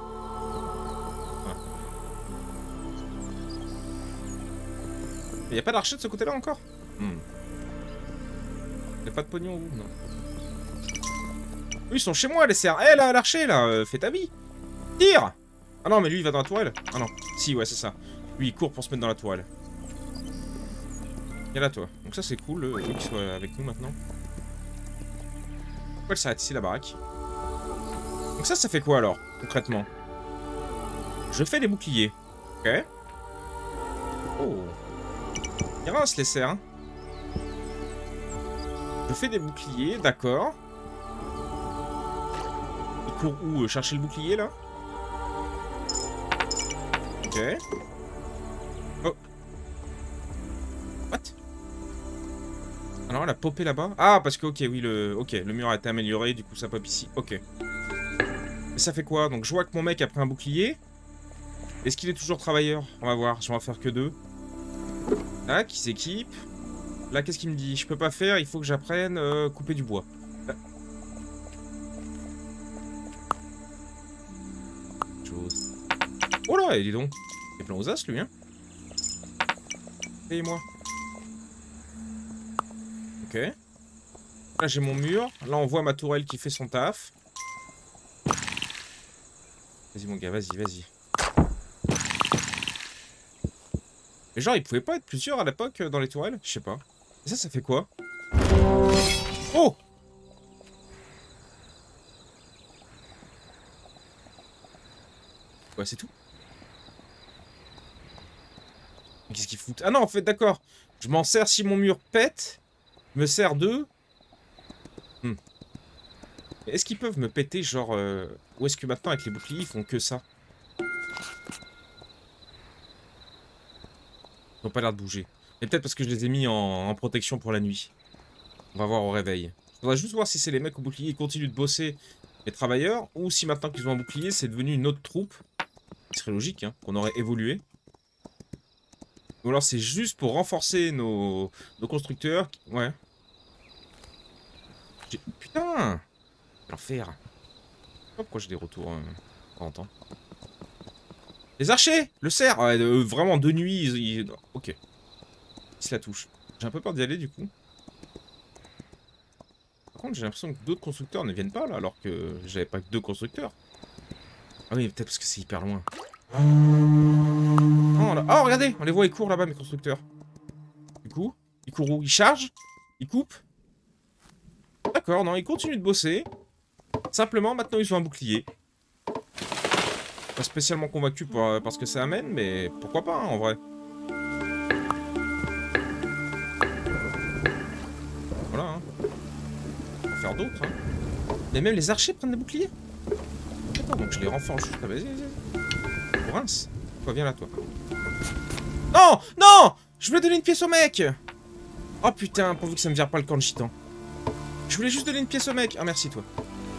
Il n'y a pas d'archer de ce côté-là encore? hmm. Il n'y a pas de pognon ou non? Oui, ils sont chez moi, les serres. Eh là, l'archer, là, euh, fais ta vie. Tire. Ah non, mais lui, il va dans la tourelle. Ah non. Si, ouais, c'est ça. Lui, il court pour se mettre dans la tourelle. Viens là, toi. Donc ça, c'est cool, eux, qu'ils soient avec nous maintenant. Pourquoi elle s'arrête ici, la baraque? Donc ça, ça fait quoi, alors, concrètement? Je fais des boucliers. Ok. Oh. Il rince les serres. Hein. Je fais des boucliers, d'accord. Il court où? Chercher le bouclier, là? Ok. Oh. What? Ah non, Alors, elle a popé là-bas. Ah, parce que, ok, oui, le, ok, le mur a été amélioré, du coup, ça pop ici. Ok. Mais ça fait quoi? Donc, je vois que mon mec a pris un bouclier. Est-ce qu'il est toujours travailleur? On va voir, je vais en faire que deux. Là, qui s'équipe. Là, qu'est-ce qu'il me dit? Je peux pas faire, il faut que j'apprenne euh, couper du bois. Là. Chose. Oh là, et dis donc. Il est plein aux as, lui, hein. Payez-moi. Ok. Là, j'ai mon mur. Là, on voit ma tourelle qui fait son taf. Vas-y, mon gars, vas-y, vas-y. Mais genre, ils pouvaient pas être plusieurs à l'époque dans les tourelles? Je sais pas. Et ça, ça fait quoi? Oh! Ouais, c'est tout. Qu'est-ce qu'ils foutent? Ah non, en fait, d'accord. Je m'en sers si mon mur pète. Je me sers d'eux. Hmm. Est-ce qu'ils peuvent me péter, genre... Euh... Ou est-ce que maintenant, avec les boucliers, ils font que ça? Ils n'ont pas l'air de bouger. Mais peut-être parce que je les ai mis en... en protection pour la nuit. On va voir au réveil. Je voudrais juste voir si c'est les mecs au bouclier qui continuent de bosser, les travailleurs, ou si maintenant qu'ils ont un bouclier, c'est devenu une autre troupe. Ce serait logique, hein, qu'on aurait évolué. Ou alors c'est juste pour renforcer nos, nos constructeurs. Ouais. Putain! L'enfer. Pourquoi j'ai des retours euh, en temps. Les archers! Le cerf! Ouais, euh, vraiment, de nuit, ils, ils... Ok. Ils se la touchent. J'ai un peu peur d'y aller, du coup. Par contre, j'ai l'impression que d'autres constructeurs ne viennent pas, là, alors que j'avais pas que deux constructeurs. Ah oui, peut-être parce que c'est hyper loin. Oh, là... oh, regardez! On les voit, ils courent là-bas, mes constructeurs. Du coup, ils courent où? Ils chargent? Ils coupent? D'accord, non, ils continuent de bosser. Simplement, maintenant, ils ont un bouclier. Pas spécialement convaincu par, parce que ça amène, mais pourquoi pas, hein, en vrai. Voilà, hein. On va faire d'autres, hein. Mais même les archers prennent des boucliers. D'accord, donc je les renforce juste. Vas-y, vas-y. Rince. Toi, viens là, toi. Non! Non! Je voulais donner une pièce au mec! Oh putain, pourvu que ça me vire pas le camp de gitan. Je voulais juste donner une pièce au mec. Ah, merci, toi.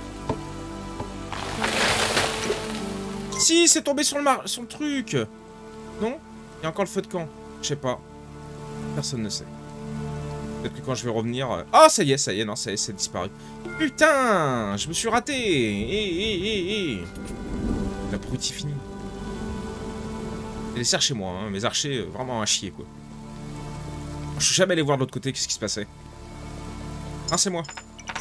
Si, c'est tombé sur le, mar sur le truc. Non? Il y a encore le feu de camp. Je sais pas. Personne ne sait. Peut-être que quand je vais revenir... Euh... Ah, ça y est, ça y est, non, ça y est, c'est disparu. Putain! Je me suis raté. Hé, hé, hé, hé. L'abruti fini. Les cerfs chez moi, hein. Mes archers, euh, vraiment à chier, quoi. Je suis jamais allé voir de l'autre côté, qu'est-ce qui se passait. Ah, c'est moi.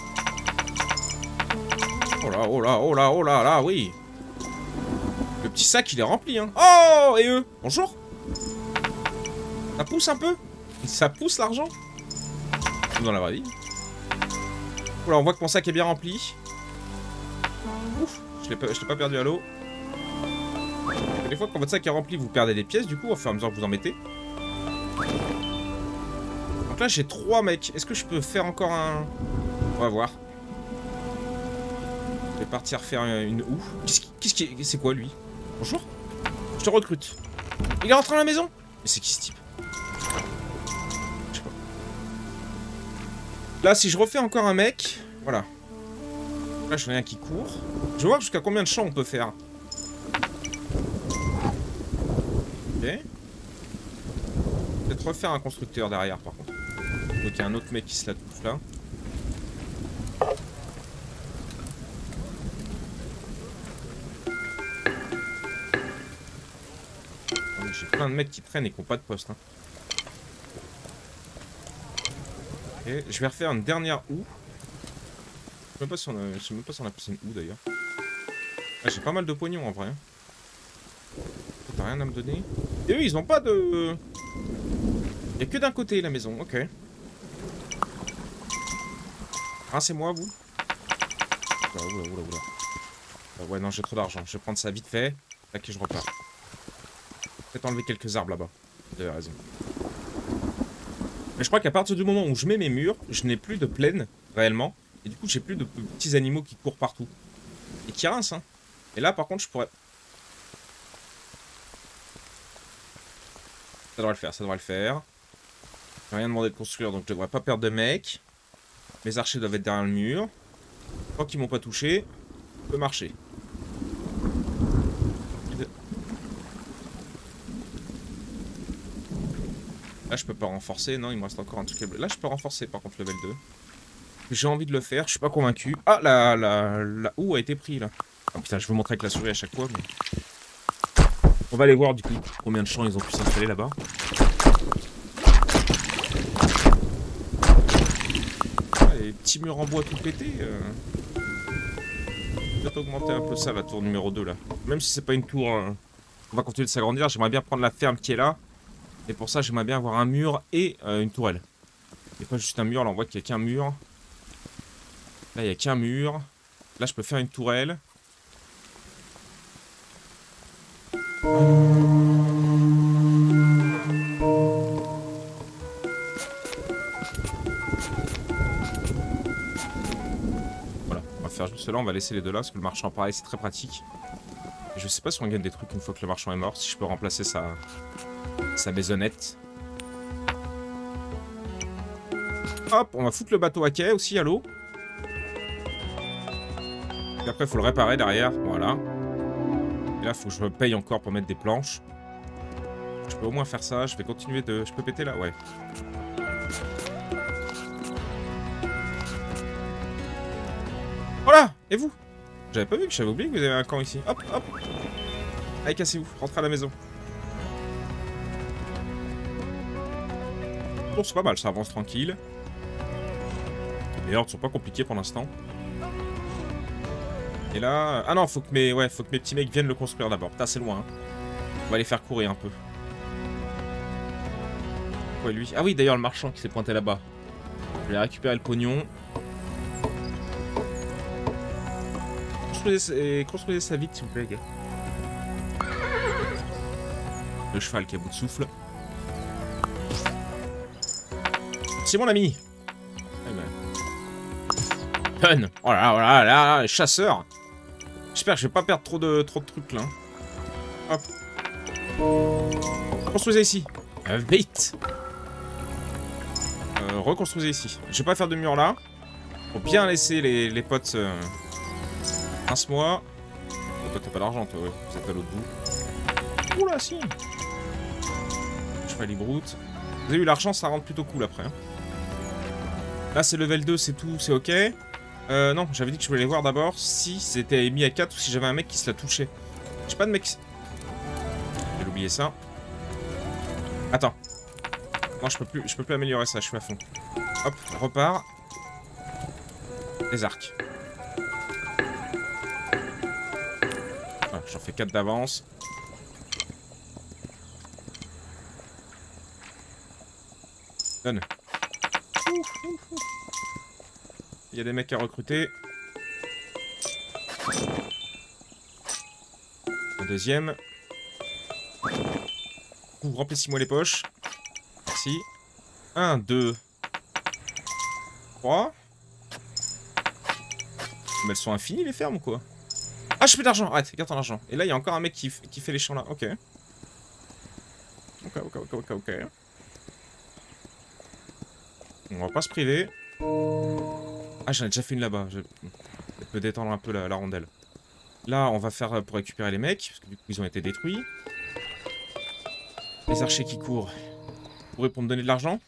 Oh là, oh là, oh là, oh là, là, oui. Le petit sac, il est rempli, hein. Oh, et eux? Bonjour. Ça pousse un peu? Ça pousse l'argent? Comme dans la vraie vie. Voilà, on voit que mon sac est bien rempli. Ouf, je l'ai pas, pas perdu à l'eau. Des fois, quand votre sac est rempli, vous perdez des pièces, du coup, au fur et à mesure que vous en mettez. Donc là, j'ai trois mecs. Est-ce que je peux faire encore un... On va voir. Je vais partir faire une houe. Qu'est-ce qui... Qu'est-ce qui... C'est quoi, lui? Bonjour. Je te recrute. Il est rentré dans la maison? Mais c'est qui ce type? Je sais pas. Là, si je refais encore un mec... Voilà. Là, je vois rien qui court. Je vais voir jusqu'à combien de champs on peut faire. Ok. Peut-être refaire un constructeur derrière, par contre. Donc, il y a un autre mec qui se la touche là. J'ai plein de mecs qui traînent et qui n'ont pas de poste. Hein. Ok, je vais refaire une dernière houe. Je ne sais même pas si on a passé une houe d'ailleurs. Ah, j'ai pas mal de pognon en vrai. Hein. T'as rien à me donner? Et eux, ils ont pas de... Il n'y a que d'un côté la maison, ok. Ah, c'est moi, vous? Oula, oula, oula, oula. Ah, ouais, non, j'ai trop d'argent. Je vais prendre ça vite fait. Là, que je repars. Peut-être enlever quelques arbres là-bas. Vous avez raison. Mais je crois qu'à partir du moment où je mets mes murs, je n'ai plus de plaine, réellement. Et du coup, j'ai plus de petits animaux qui courent partout. Et qui rincent, hein. Et là, par contre, je pourrais... Ça devrait le faire, ça devrait le faire. J'ai rien demandé de construire, donc je devrais pas perdre de mecs. Mes archers doivent être derrière le mur. Tant qu'ils m'ont pas touché, je peux marcher. Là, je peux pas renforcer. Non, il me reste encore un truc. Là, je peux renforcer, par contre, level deux. J'ai envie de le faire, je suis pas convaincu. Ah, la, la, la houe a été pris, là. Oh putain, je vous montrer avec la souris à chaque fois, mais... On va aller voir, du coup, combien de champs ils ont pu s'installer là-bas. Ah, les petits murs en bois tout pétés. Euh... Peut-être augmenter un peu ça, la tour numéro deux, là. Même si c'est pas une tour... Euh... On va continuer de s'agrandir. J'aimerais bien prendre la ferme qui est là. Et pour ça, j'aimerais bien avoir un mur et euh, une tourelle. Et pas juste un mur, là on voit qu'il n'y a qu'un mur. Là il n'y a qu'un mur. Là je peux faire une tourelle. Voilà, on va faire juste cela, on va laisser les deux là parce que le marchand pareil c'est très pratique. Et je sais pas si on gagne des trucs une fois que le marchand est mort, si je peux remplacer sa, sa maisonnette. Hop, on va foutre le bateau à quai aussi à l'eau. Et après, il faut le réparer derrière. Voilà. Et là, il faut que je me paye encore pour mettre des planches. Je peux au moins faire ça. Je vais continuer de... Je peux péter là? Ouais. Voilà. Et vous? J'avais pas vu que j'avais oublié que vous avez un camp ici. Hop, hop. Allez, cassez-vous. Rentrez à la maison. Bon, c'est pas mal. Ça avance tranquille. Les hordes sont pas compliquées pour l'instant. Et là... Ah non, faut que mes, ouais, faut que mes petits mecs viennent le construire d'abord. Putain, c'est loin. Hein. On va les faire courir un peu. Ouais, lui. Ah oui, d'ailleurs, le marchand qui s'est pointé là-bas. Je vais récupérer le pognon. Construisez, construisez ça vite, s'il vous plaît, les gars. Le cheval qui est à bout de souffle. C'est mon ami. Fun. Oh là là, oh là là, les chasseurs. J'espère que je vais pas perdre trop de, trop de trucs là. Hop. Construisez ici. Euh, vite. Euh, reconstruisez ici. Je vais pas faire de mur là. Faut bien laisser les, les potes. Euh... Pince-moi. Oh, toi t'as pas d'argent toi, ouais. Vous êtes à l'autre bout. Oula, si. Cheval broute. Vous avez vu, l'argent ça rentre plutôt cool après. Hein. Là c'est level deux, c'est tout, c'est ok. Euh, non, j'avais dit que je voulais voir d'abord si c'était mis à quatre ou si j'avais un mec qui se la touchait. J'ai pas de mec... J'ai oublié ça. Attends. Non, je peux plus, je peux plus améliorer ça, je suis à fond. Hop, repart. Les arcs. Voilà, j'en fais quatre d'avance. Donne. Il y a des mecs à recruter. Un deuxième. Ouh, remplissez-moi les poches. Merci. Un, deux. Trois. Mais elles sont infinies les fermes ou quoi? Ah, je fais de l'argent. Arrête, garde ton argent. Et là, il y a encore un mec qui, qui fait les champs là. Ok. Ok, ok, ok, ok, ok. On va pas se priver. Ah, j'en ai déjà fait une là-bas. Je peux détendre un peu la, la rondelle. Là, on va faire pour récupérer les mecs, parce que du coup, ils ont été détruits. Les archers qui courent. Vous pourrez pour me donner de l'argent?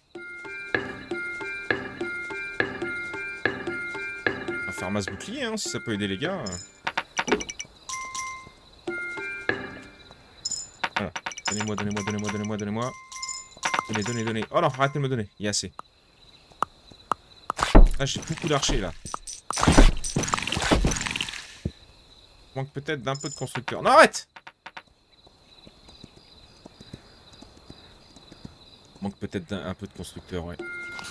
On va faire masse bouclier, hein, si ça peut aider les gars. Voilà. Donnez-moi, donnez-moi, donnez-moi, donnez-moi, donnez-moi. Donnez, donnez, donnez. Oh non, arrêtez de me donner. Il y a assez. Ah, j'ai beaucoup d'archers là. Manque peut-être d'un peu de constructeurs. Non, arrête! Manque peut-être d'un peu de constructeurs, ouais.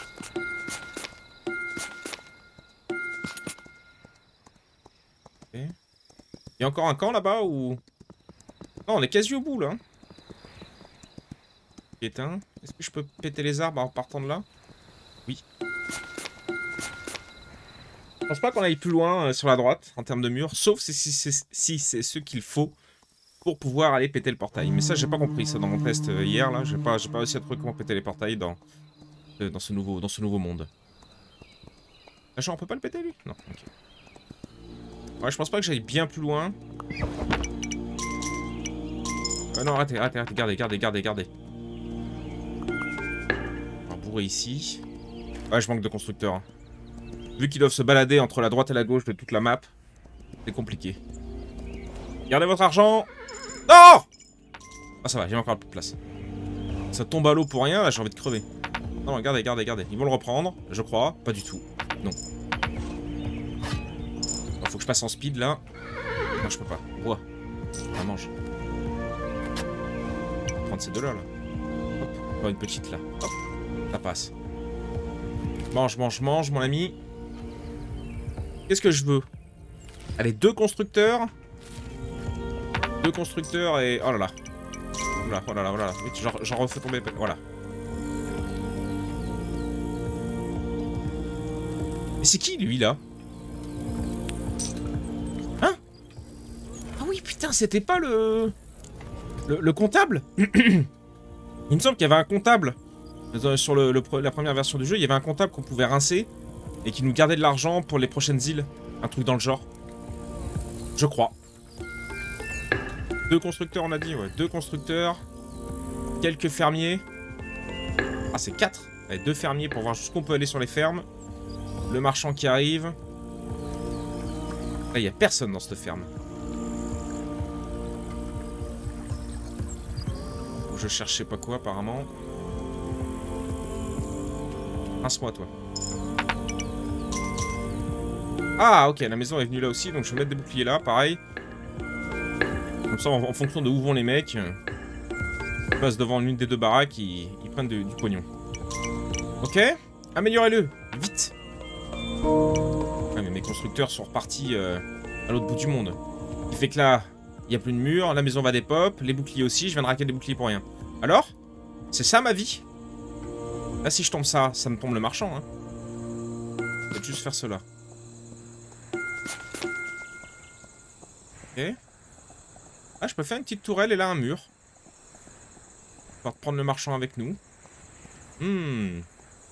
Okay. Il y a encore un camp là-bas ou... Non, on est quasi au bout là. Éteint. Est-ce que je peux péter les arbres en partant de là? Oui. Je pense pas qu'on aille plus loin euh, sur la droite en termes de mur, sauf si c'est si si ce qu'il faut pour pouvoir aller péter le portail. Mais ça, j'ai pas compris ça dans mon test euh, hier là. J'ai pas, j'ai pas réussi à trouver comment péter les portails dans euh, dans, ce nouveau, dans ce nouveau monde. Ah, genre, on peut pas le péter, lui? Non, ok. Ouais, je pense pas que j'aille bien plus loin. Euh, non, arrêtez, arrêtez, arrêtez, gardez, gardez, gardez, gardez. On va bourrer ici. Ouais, je manque de constructeurs. Vu qu'ils doivent se balader entre la droite et la gauche de toute la map, c'est compliqué. Gardez votre argent. Non! Ah, ça va, j'ai encore un peu de place. Ça tombe à l'eau pour rien, là, j'ai envie de crever. Non, regardez, regardez, regardez. Ils vont le reprendre, je crois. Pas du tout. Non. Bon, faut que je passe en speed, là. Non, je peux pas. Bois. Ah, mange. On va prendre ces deux-là, là. Hop. Encore une petite, là. Hop. Ça passe. Mange, mange, mange, mon ami. Qu'est-ce que je veux? Allez, deux constructeurs. Deux constructeurs et... Oh là là. Oh là, oh là là, oh là là. J'en refais tomber... Voilà. Mais c'est qui, lui, là? Hein? Ah oui, putain, c'était pas le... Le, le comptable? Il me semble qu'il y avait un comptable. Sur le, le, la première version du jeu, il y avait un comptable qu'on pouvait rincer. Et qui nous gardait de l'argent pour les prochaines îles. Un truc dans le genre. Je crois. Deux constructeurs, on a dit, ouais. Deux constructeurs. Quelques fermiers. Ah, c'est quatre. Allez, deux fermiers pour voir jusqu'où on peut aller sur les fermes. Le marchand qui arrive. Là, il n'y a personne dans cette ferme. Je cherche je sais pas quoi, apparemment. Rince-moi, toi. Ah, ok, la maison est venue là aussi, donc je vais mettre des boucliers là, pareil. Comme ça, en, en fonction de où vont les mecs, ils passent devant l'une des deux baraques, ils, ils prennent de, du pognon. Ok, améliorez-le, vite. Ouais, mais mes constructeurs sont repartis euh, à l'autre bout du monde. Il fait que là, il n'y a plus de mur, la maison va des pop, les boucliers aussi, je viens de raquer des boucliers pour rien. Alors? C'est ça ma vie? Là, si je tombe ça, ça me tombe le marchand, hein. Je vais juste faire cela. Ok. Ah, je peux faire une petite tourelle et là un mur. On va reprendre le marchand avec nous. Hmm.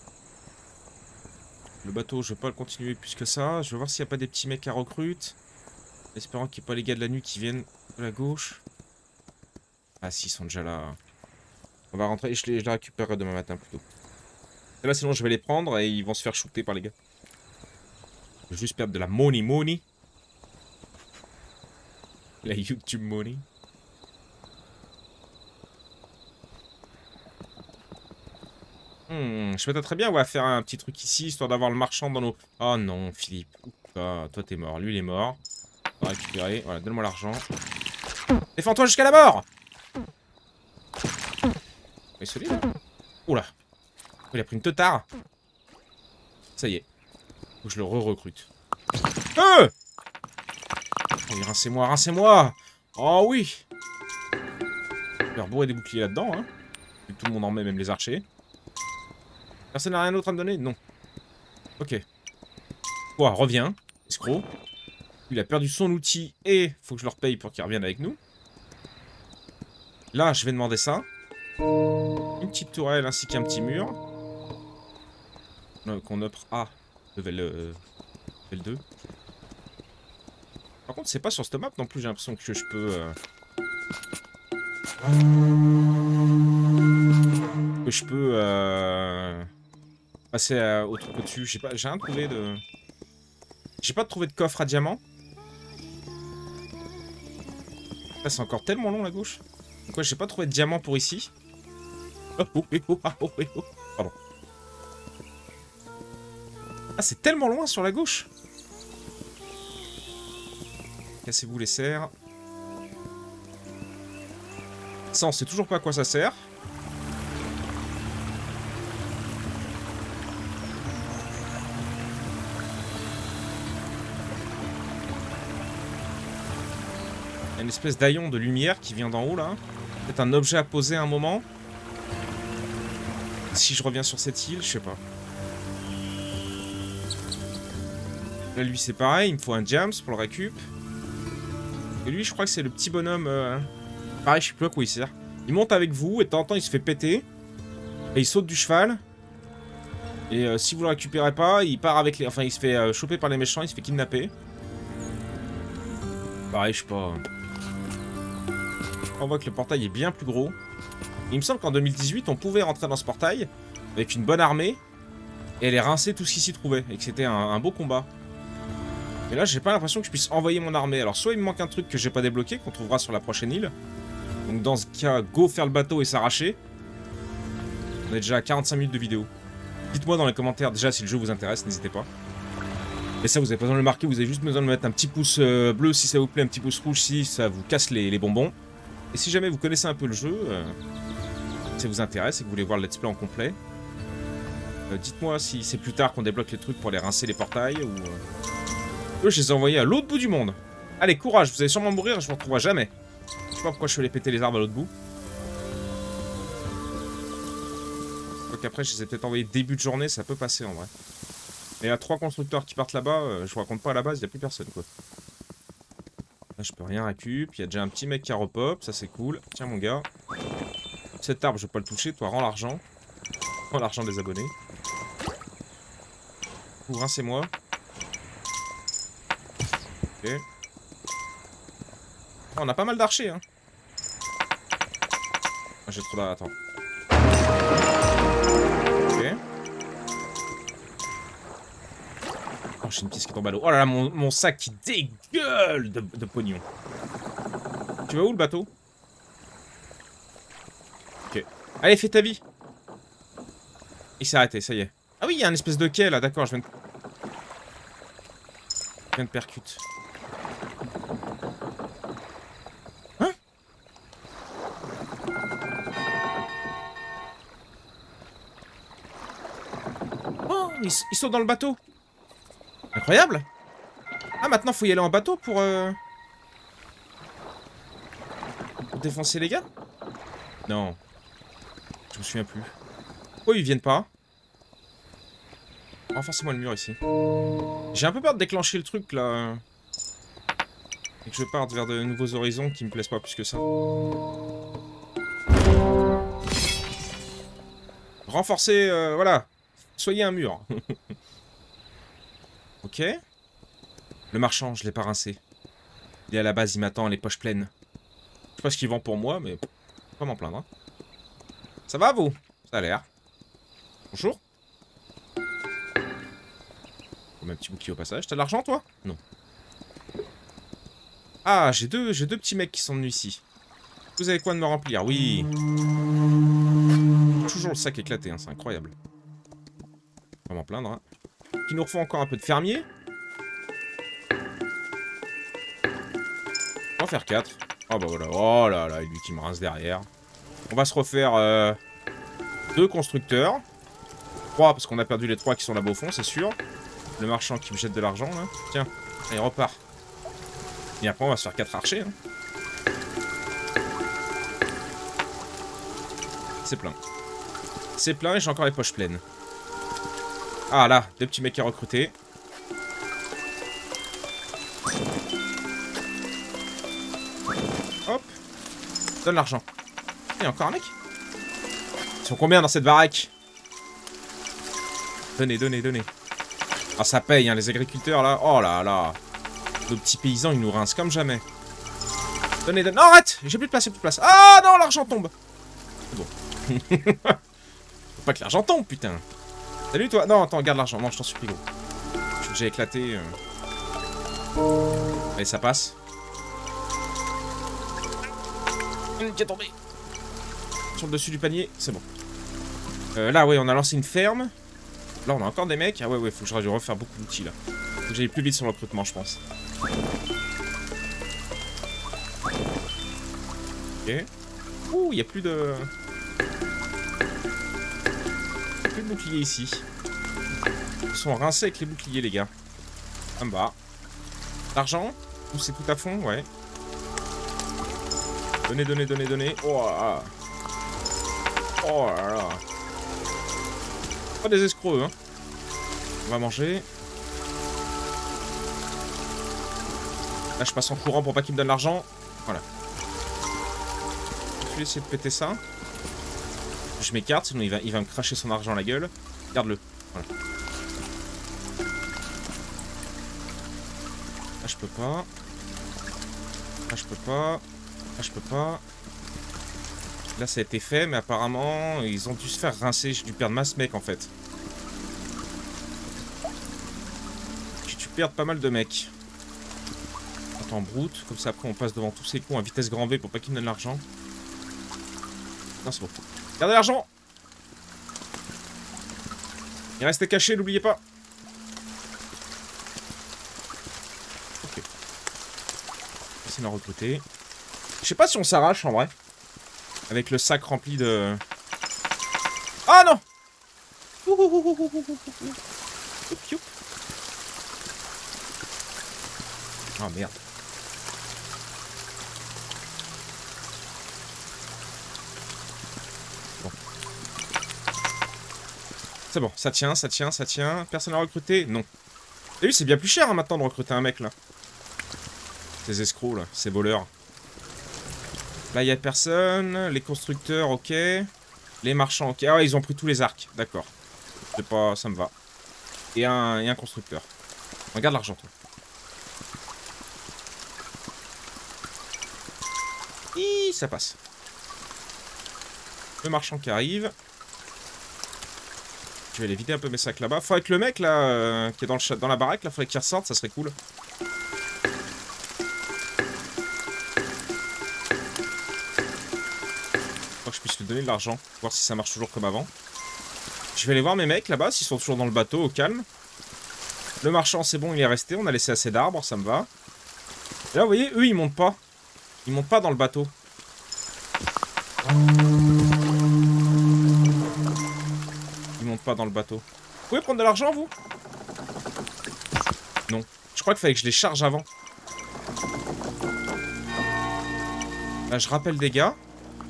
Le bateau, je vais pas le continuer plus que ça. Je vais voir s'il n'y a pas des petits mecs à recrute. Espérant qu'il n'y ait pas les gars de la nuit qui viennent de la gauche. Ah si, ils sont déjà là. On va rentrer et je les, je les récupérerai demain matin plutôt. Et là sinon je vais les prendre et ils vont se faire shooter par les gars. Je vais juste perdre de la money money. La YouTube money. Hmm, je m'attends très bien, on va faire un petit truc ici, histoire d'avoir le marchand dans nos... Oh non, Philippe. Ah, toi t'es mort, lui il est mort. On va récupérer, voilà, donne-moi l'argent. Défends-toi jusqu'à la mort. Il est solide. Oula. Il a pris une teutard. Ça y est. Faut que je le re-recrute. Euh oh, rincez-moi, rincez-moi. Oh oui. Je vais rebourrer des boucliers là-dedans, hein. Tout le monde en met, même les archers. Personne n'a rien d'autre à me donner? Non. Ok. Quoi, reviens. Escroc. Il a perdu son outil et faut que je leur paye pour qu'ils reviennent avec nous. Là, je vais demander ça. Une petite tourelle ainsi qu'un petit mur. Euh, Qu'on offre à level, euh, level deux. Par contre, c'est pas sur cette map non plus, j'ai l'impression que je peux... Euh... Que je peux... Euh... passer à, au truc au-dessus. J'ai pas, j'ai rien trouvé de... J'ai pas trouvé de coffre à diamant. Là, c'est encore tellement long, la gauche. Donc ouais, j'ai pas trouvé de diamant pour ici. Oh, oh, oh, oh, oh, oh. Pardon. Ah, c'est tellement loin sur la gauche. Cassez-vous les serres. Ça, on sait toujours pas à quoi ça sert. Il y a une espèce d'haillon de lumière qui vient d'en haut, là. Peut-être un objet à poser à un moment. Si je reviens sur cette île, je sais pas. Là, lui, c'est pareil. Il me faut un Jams pour le récup. Et lui, je crois que c'est le petit bonhomme... Euh... Pareil, je sais plus à quoi il sert. Il monte avec vous, et de temps en temps, il se fait péter. Et il saute du cheval. Et euh, si vous le récupérez pas, il part avec les... Enfin, il se fait euh, choper par les méchants, il se fait kidnapper. Pareil, je sais pas... On voit que le portail est bien plus gros. Il me semble qu'en deux mille dix-huit, on pouvait rentrer dans ce portail avec une bonne armée et aller rincer tout ce qui s'y trouvait. Et que c'était un, un beau combat. Et là, j'ai pas l'impression que je puisse envoyer mon armée. Alors, soit il me manque un truc que j'ai pas débloqué, qu'on trouvera sur la prochaine île. Donc, dans ce cas, go faire le bateau et s'arracher. On est déjà à quarante-cinq minutes de vidéo. Dites-moi dans les commentaires déjà si le jeu vous intéresse, n'hésitez pas. Et ça, vous avez pas besoin de le marquer, vous avez juste besoin de mettre un petit pouce euh, bleu si ça vous plaît, un petit pouce rouge si ça vous casse les, les bonbons. Et si jamais vous connaissez un peu le jeu, euh, si ça vous intéresse et que vous voulez voir le let's play en complet, euh, dites-moi si c'est plus tard qu'on débloque les trucs pour les rincer les portails ou... Euh... Eux, je les ai envoyés à l'autre bout du monde. Allez, courage, vous allez sûrement mourir et je vous retrouverai jamais. Je sais pas pourquoi je suis allé péter les arbres à l'autre bout. Donc après, je les ai peut-être envoyés début de journée, ça peut passer en vrai. Mais il y a trois constructeurs qui partent là-bas, euh, je vous raconte pas à la base, il n'y a plus personne quoi. Là, je peux rien récup, il y a déjà un petit mec qui a repop, ça c'est cool. Tiens mon gars. Cet arbre, je vais pas le toucher, toi rends l'argent. Rends l'argent des abonnés. Rincez-moi. Ok. Oh, on a pas mal d'archers hein. Ah, j'ai trop d'argent, attends. Ok. Oh, j'ai une pièce qui tombe à l'eau. Oh là là, mon, mon sac qui dégueule de, de pognon. Tu vas où le bateau? Ok. Allez, fais ta vie. Il s'est arrêté, ça y est. Ah oui, il y a un espèce de quai là, d'accord, je viens de... Je viens de percute. Hein? Oh, ils, ils sont dans le bateau. Incroyable. Ah, maintenant, faut y aller en bateau pour... Euh... Pour défoncer les gars? Non. Je me souviens plus. Pourquoi ils viennent pas? Renforcez-moi le mur ici. J'ai un peu peur de déclencher le truc, là. Et que je parte vers de nouveaux horizons qui me plaisent pas plus que ça. Renforcez, euh, voilà. Soyez un mur. Ok. Le marchand, je l'ai pas rincé. Il est à la base, il m'attend, les poches pleines. Je sais pas ce qu'il vend pour moi, mais... Pas m'en plaindre, hein. Ça va, vous? Ça a l'air. Bonjour. Un petit bouquet au passage. T'as de l'argent, toi? Non. Ah, j'ai deux, j'ai deux petits mecs qui sont venus ici. Vous avez quoi de me remplir? Oui. Toujours le sac éclaté, hein, c'est incroyable. Pas m'en plaindre, hein. Il nous refait encore un peu de fermier. On va faire quatre. Oh bah voilà. Oh là là, et lui qui me rince derrière. On va se refaire euh, deux constructeurs. Trois, parce qu'on a perdu les trois qui sont là-bas au fond, c'est sûr. Le marchand qui me jette de l'argent, là. Tiens, il repart. Et après, on va se faire quatre archers. Hein. C'est plein. C'est plein et j'ai encore les poches pleines. Ah là, deux petits mecs à recruter. Hop. Donne l'argent. Il y a encore un mec. Ils sont combien dans cette baraque? Donnez, donnez, donnez. Ah, ça paye, hein, les agriculteurs, là. Oh là là. Nos petits paysans, ils nous rincent comme jamais. Donnez, donnez. Non, arrête! J'ai plus de place, j'ai plus de place. Ah non, l'argent tombe. C'est bon. Faut pas que l'argent tombe, putain. Salut, toi. Non, attends, garde l'argent. Non, je t'en supplie, gros. J'ai éclaté. Euh... Allez, ça passe. Une qui est tombée. Sur le dessus du panier, c'est bon. Euh, là, ouais, on a lancé une ferme. Là, on a encore des mecs. Ah ouais, ouais, faut que je refaire beaucoup d'outils, là. Faut que j'aille plus vite sur le recrutement, je pense. Ok. Ouh, il n'y a plus de... Plus de boucliers ici. Ils sont rincés avec les boucliers, les gars. En bas. L'argent? Ou c'est tout à fond? Ouais. Donnez, donnez, donnez, donnez. Oh là là. Oh là là. Pas des escrocs, hein. On va manger. Là, je passe en courant pour pas qu'il me donne l'argent. Voilà. Je vais essayer de péter ça. Je m'écarte, sinon il va, il va me cracher son argent à la gueule. Garde-le. Voilà. Là, je peux pas. Là, je peux pas. Là, je peux pas. Là, ça a été fait, mais apparemment, ils ont dû se faire rincer. J'ai dû perdre masse mec, en fait. J'ai dû perdre pas mal de mecs. Attends, brute. Comme ça, après, on passe devant tous ces cons à vitesse grand V pour pas qu'ils me donnent l'argent. Non, c'est bon. Gardez l'argent! Il reste caché, n'oubliez pas. Ok. C'est m'a recruté. Je sais pas si on s'arrache en vrai. Avec le sac rempli de... Ah non! Ah merde. Bon. C'est bon, ça tient, ça tient, ça tient. Personne à recruter? Non. Et oui, c'est bien plus cher hein, maintenant de recruter un mec là. Ces escrocs là, ces voleurs. Là, il n'y a personne. Les constructeurs, ok. Les marchands, ok. Ah, ils ont pris tous les arcs. D'accord. C'est pas... Ça me va. Et un, et un constructeur. Regarde l'argent, toi. Hi, ça passe. Le marchand qui arrive. Je vais aller vider un peu mes sacs là-bas. Faudrait que le mec, là, euh, qui est dans, le dans la baraque, là, faudrait qu'il ressorte. Ça serait cool. Que je puisse lui donner de l'argent, voir si ça marche toujours comme avant. Je vais aller voir mes mecs là-bas, s'ils sont toujours dans le bateau, au calme. Le marchand, c'est bon, il est resté, on a laissé assez d'arbres, ça me va. Et là, vous voyez, eux, ils montent pas. Ils montent pas dans le bateau. Ils montent pas dans le bateau. Vous pouvez prendre de l'argent, vous? Non. Je crois qu'il fallait que je les charge avant. Là, je rappelle des gars.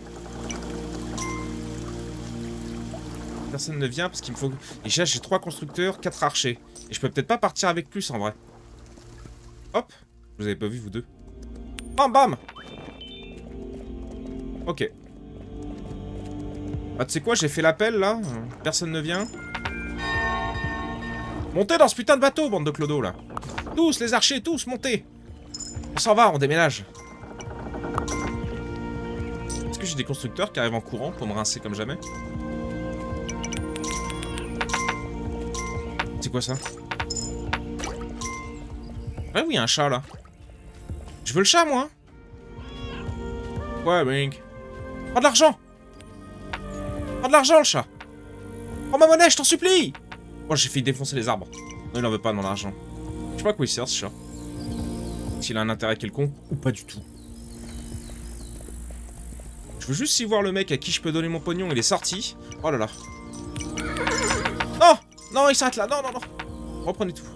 Personne ne vient parce qu'il me faut... Et j'ai trois constructeurs, quatre archers. Et je peux peut-être pas partir avec plus en vrai. Hop. Vous avez pas vu vous deux. Bam bam. Ok. Ah tu sais quoi, j'ai fait l'appel là. Personne ne vient. Montez dans ce putain de bateau, bande de clodos là. Tous les archers, tous, montez. On s'en va, on déménage. Est-ce que j'ai des constructeurs qui arrivent en courant pour me rincer comme jamais? C'est quoi ça? Ouais, oui, il y a un chat là. Je veux le chat, moi. Ouais, Wink. Prends de l'argent. Prends de l'argent, le chat. Prends ma monnaie, je t'en supplie. Moi, j'ai fait défoncer les arbres. Non, il en veut pas, mon argent. Je sais pas à quoi il sert, ce chat. S'il a un intérêt quelconque ou pas du tout. Je veux juste y voir le mec à qui je peux donner mon pognon. Il est sorti. Oh là là. Non! Non, il s'arrête là. Non, non, non. Reprenez tout.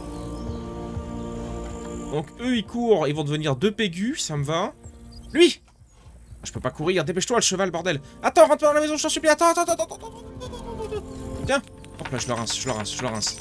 Donc, eux, ils courent. Ils vont devenir deux pégus. Ça me va. Lui! Je peux pas courir. Dépêche-toi, le cheval, bordel. Attends, rentre pas dans la maison, je t'en supplie. Attends, attends, attends, attends, attends. Tiens. Hop là, je le rince, je le rince, je le rince.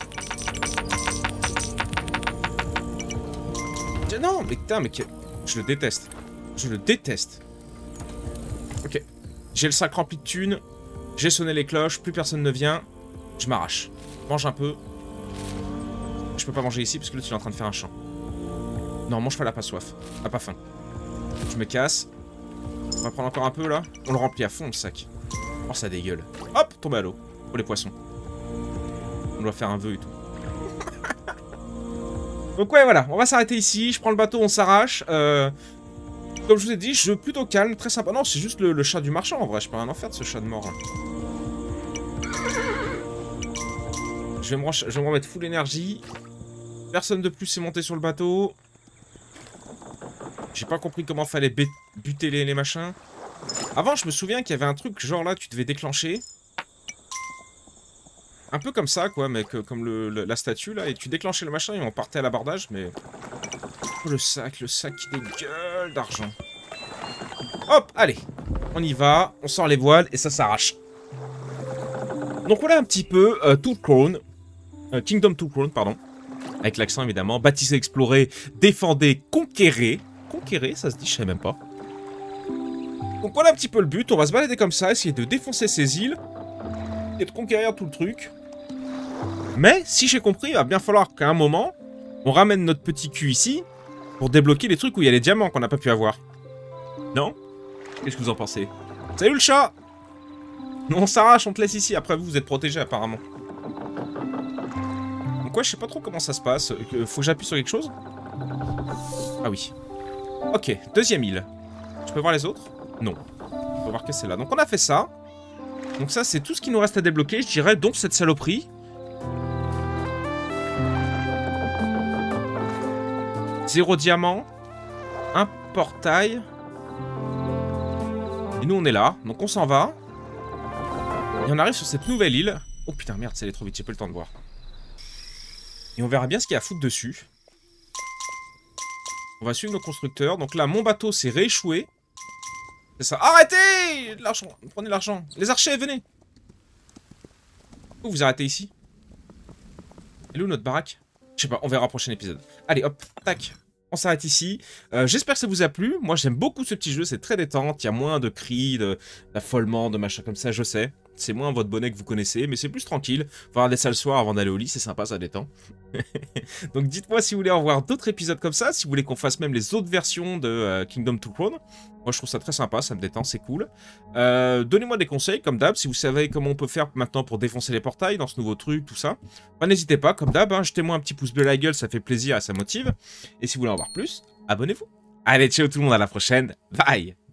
Tiens, non, mais putain, mais... Je le déteste. Je le déteste. Ok. J'ai le sac rempli de thunes. J'ai sonné les cloches. Plus personne ne vient. Je m'arrache. Mange un peu. Je peux pas manger ici parce que là tu es en train de faire un champ. Non, mange pas, là, pas soif. Ah, pas faim. Je me casse. On va prendre encore un peu là. On le remplit à fond le sac. Oh, ça dégueule. Hop, tombe à l'eau. Pour les poissons. On doit faire un vœu et tout. Donc ouais, voilà. On va s'arrêter ici. Je prends le bateau, on s'arrache. Euh... Comme je vous ai dit, jeu plutôt calme, très sympa. Non, c'est juste le, le chat du marchand en vrai. Je peux rien en faire de ce chat de mort là. Je vais me, je vais me remettre full énergie. Personne de plus s'est monté sur le bateau. J'ai pas compris comment fallait buter les, les machins. Avant, je me souviens qu'il y avait un truc, genre là, tu devais déclencher. Un peu comme ça, quoi, mais que, comme le, le, la statue, là. Et tu déclenchais le machin et on partait à l'abordage, mais... Oh, le sac, le sac qui dégueule d'argent. Hop, allez. On y va, on sort les voiles et ça s'arrache. Donc voilà un petit peu euh, Two Crown. Euh, Kingdom Two Crown, pardon. Avec l'accent évidemment. Bâtissez, explorer, défendez, conquérez. Conquérez, ça se dit, je sais même pas. Donc voilà un petit peu le but. On va se balader comme ça, essayer de défoncer ces îles. Et de conquérir tout le truc. Mais, si j'ai compris, il va bien falloir qu'à un moment, on ramène notre petit cul ici pour débloquer les trucs où il y a les diamants qu'on n'a pas pu avoir. Non? Qu'est-ce que vous en pensez? Salut le chat! Non, on s'arrache, on te laisse ici. Après vous, vous êtes protégés apparemment. Donc ouais, je sais pas trop comment ça se passe. Faut que j'appuie sur quelque chose? Ah oui. Ok, deuxième île. Je peux voir les autres? Non. On peut voir que c'est là. Donc on a fait ça. Donc ça, c'est tout ce qui nous reste à débloquer, je dirais, donc cette saloperie. Zéro diamant. Un portail. Et nous, on est là. Donc on s'en va. Et on arrive sur cette nouvelle île. Oh putain, merde, c'est allé trop vite, j'ai pas le temps de voir. Et on verra bien ce qu'il y a à foutre dessus. On va suivre nos constructeurs. Donc là, mon bateau s'est rééchoué. C'est ça. Arrêtez! L'argent. Prenez l'argent. Les archers, venez. Où vous arrêtez ici? Elle est où notre baraque? Je sais pas, on verra au prochain épisode. Allez, hop, tac. On s'arrête ici. Euh, J'espère que ça vous a plu. Moi, j'aime beaucoup ce petit jeu. C'est très détente. Il y a moins de cris, d'affolement, de, de machin comme ça, je sais. C'est moins votre bonnet que vous connaissez, mais c'est plus tranquille. Faut regarder ça le soir avant d'aller au lit. C'est sympa, ça détend. Donc, dites-moi si vous voulez en voir d'autres épisodes comme ça. Si vous voulez qu'on fasse même les autres versions de euh, Kingdom Two Crowns. Moi, je trouve ça très sympa. Ça me détend, c'est cool. Euh, Donnez-moi des conseils, comme d'hab. Si vous savez comment on peut faire maintenant pour défoncer les portails dans ce nouveau truc, tout ça. Bah, n'hésitez pas, comme d'hab. Hein, jetez-moi un petit pouce bleu à la gueule. Ça fait plaisir et ça motive. Et si vous voulez en voir plus, abonnez-vous. Allez, ciao tout le monde, à la prochaine. Bye!